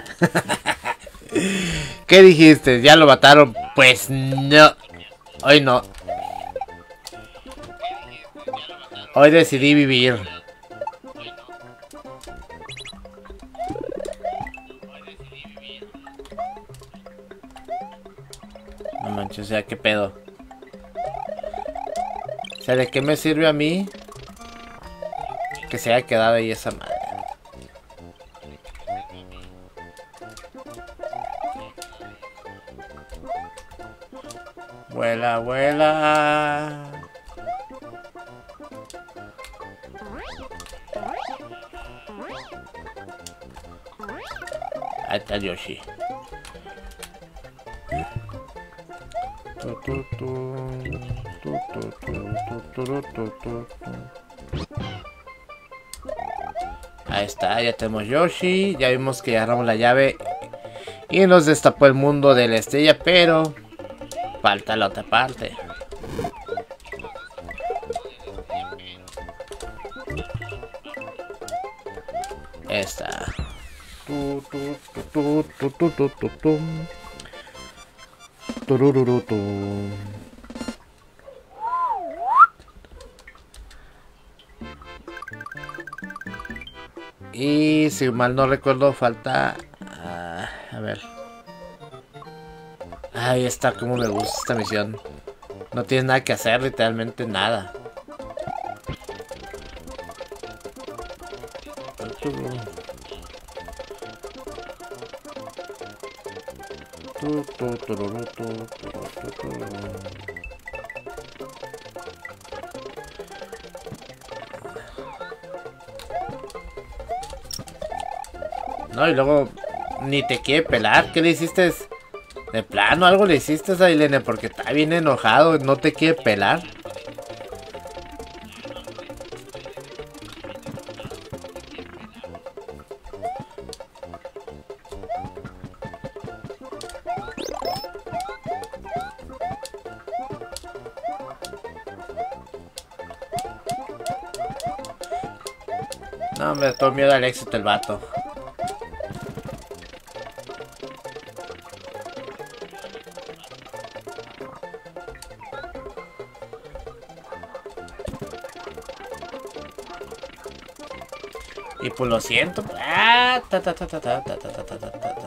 ¿Qué dijiste? ¿Ya lo mataron? Pues no. Hoy no. Hoy decidí vivir. No manches, o sea, ¿qué pedo? O sea, ¿de qué me sirve a mí que se haya quedado ahí esa madre? Vuela, vuela. Ahí está Yoshi. Ahí está, ya tenemos Yoshi. Ya vimos que agarramos la llave y nos destapó el mundo de la estrella, pero falta la otra parte. Esta. Tu, tu, tu, tu, tu, tu, tu, tu. Turururutu. Y si mal no recuerdo, falta. Uh, a ver. Ahí está, como me gusta esta misión. No tienes nada que hacer, literalmente nada. No, y luego ni te quiere pelar. ¿Qué le hiciste? De plano, algo le hiciste a Irene porque está bien enojado. No te quiere pelar. No, hombre, todo miedo al éxito el vato. Y pues lo siento. Ah, ta, ta, ta, ta, ta, ta, ta, ta, ta, ta, ta.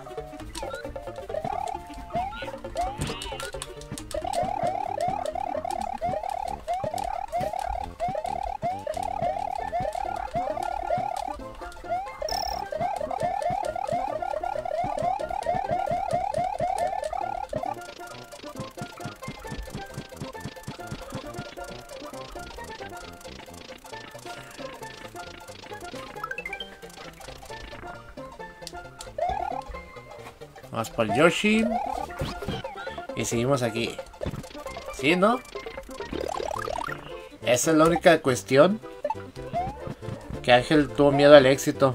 Vamos por Yoshi. Y seguimos aquí. ¿Sí, no? Esa es la única cuestión. Que Ángel tuvo miedo al éxito.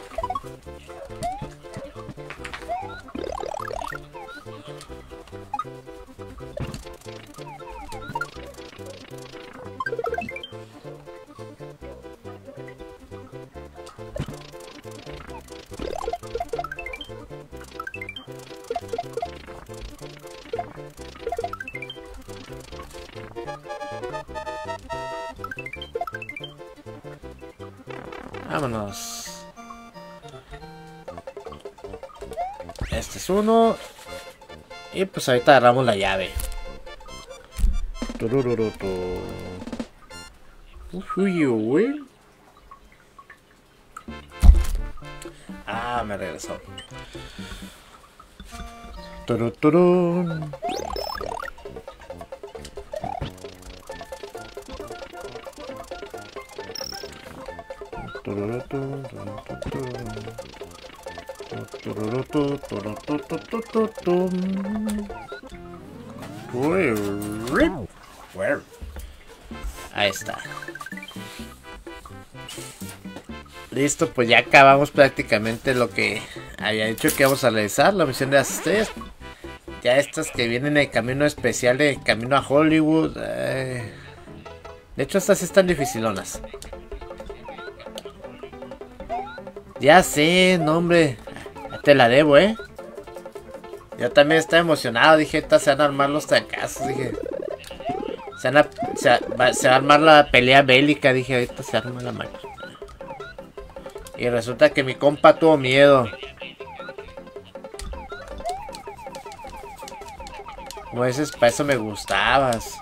Vámonos. Este es uno. Y pues ahorita agarramos la llave. Turururutu. Uy, uy. Ah, me regresó. Turuturun. Tururutun, tururutun, tururutun. Ahí está. Listo, pues ya acabamos prácticamente lo que había dicho que vamos a realizar, la misión de las estrellas. Ya estas que vienen en el camino especial de camino a Hollywood. Eh... De hecho, estas están dificilonas. Ya sé, no hombre. Te la debo, eh. Yo también estaba emocionado. Dije, estas se van a armar los trancazos. Dije, se, van a, se, va, se va a armar la pelea bélica. Dije, ahorita se arma la mano. Y resulta que mi compa tuvo miedo. Pues para eso me gustabas.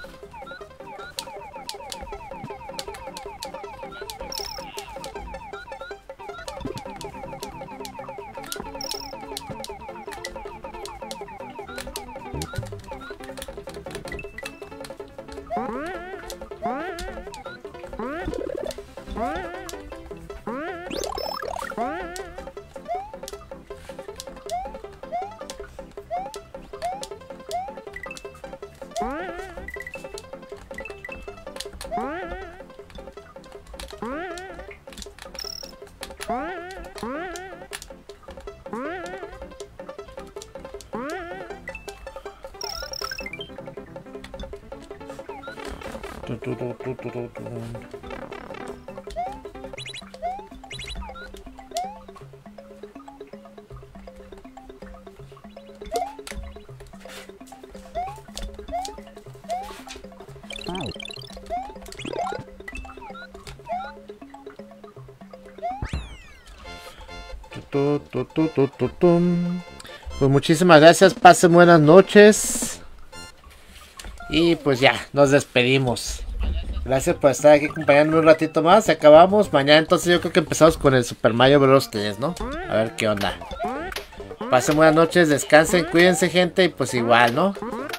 Pues muchísimas gracias, pasen buenas noches. Y pues ya, nos despedimos. Gracias por estar aquí acompañándome un ratito más. Acabamos, mañana entonces yo creo que empezamos con el Super Mario Bros. tres, ¿no? A ver qué onda. Pasen buenas noches, descansen, cuídense gente. Y pues igual, ¿no?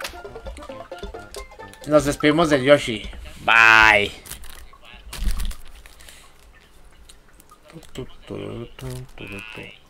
Nos despedimos de Yoshi. Bye. Tu, tu, tu, tu, tu, tu.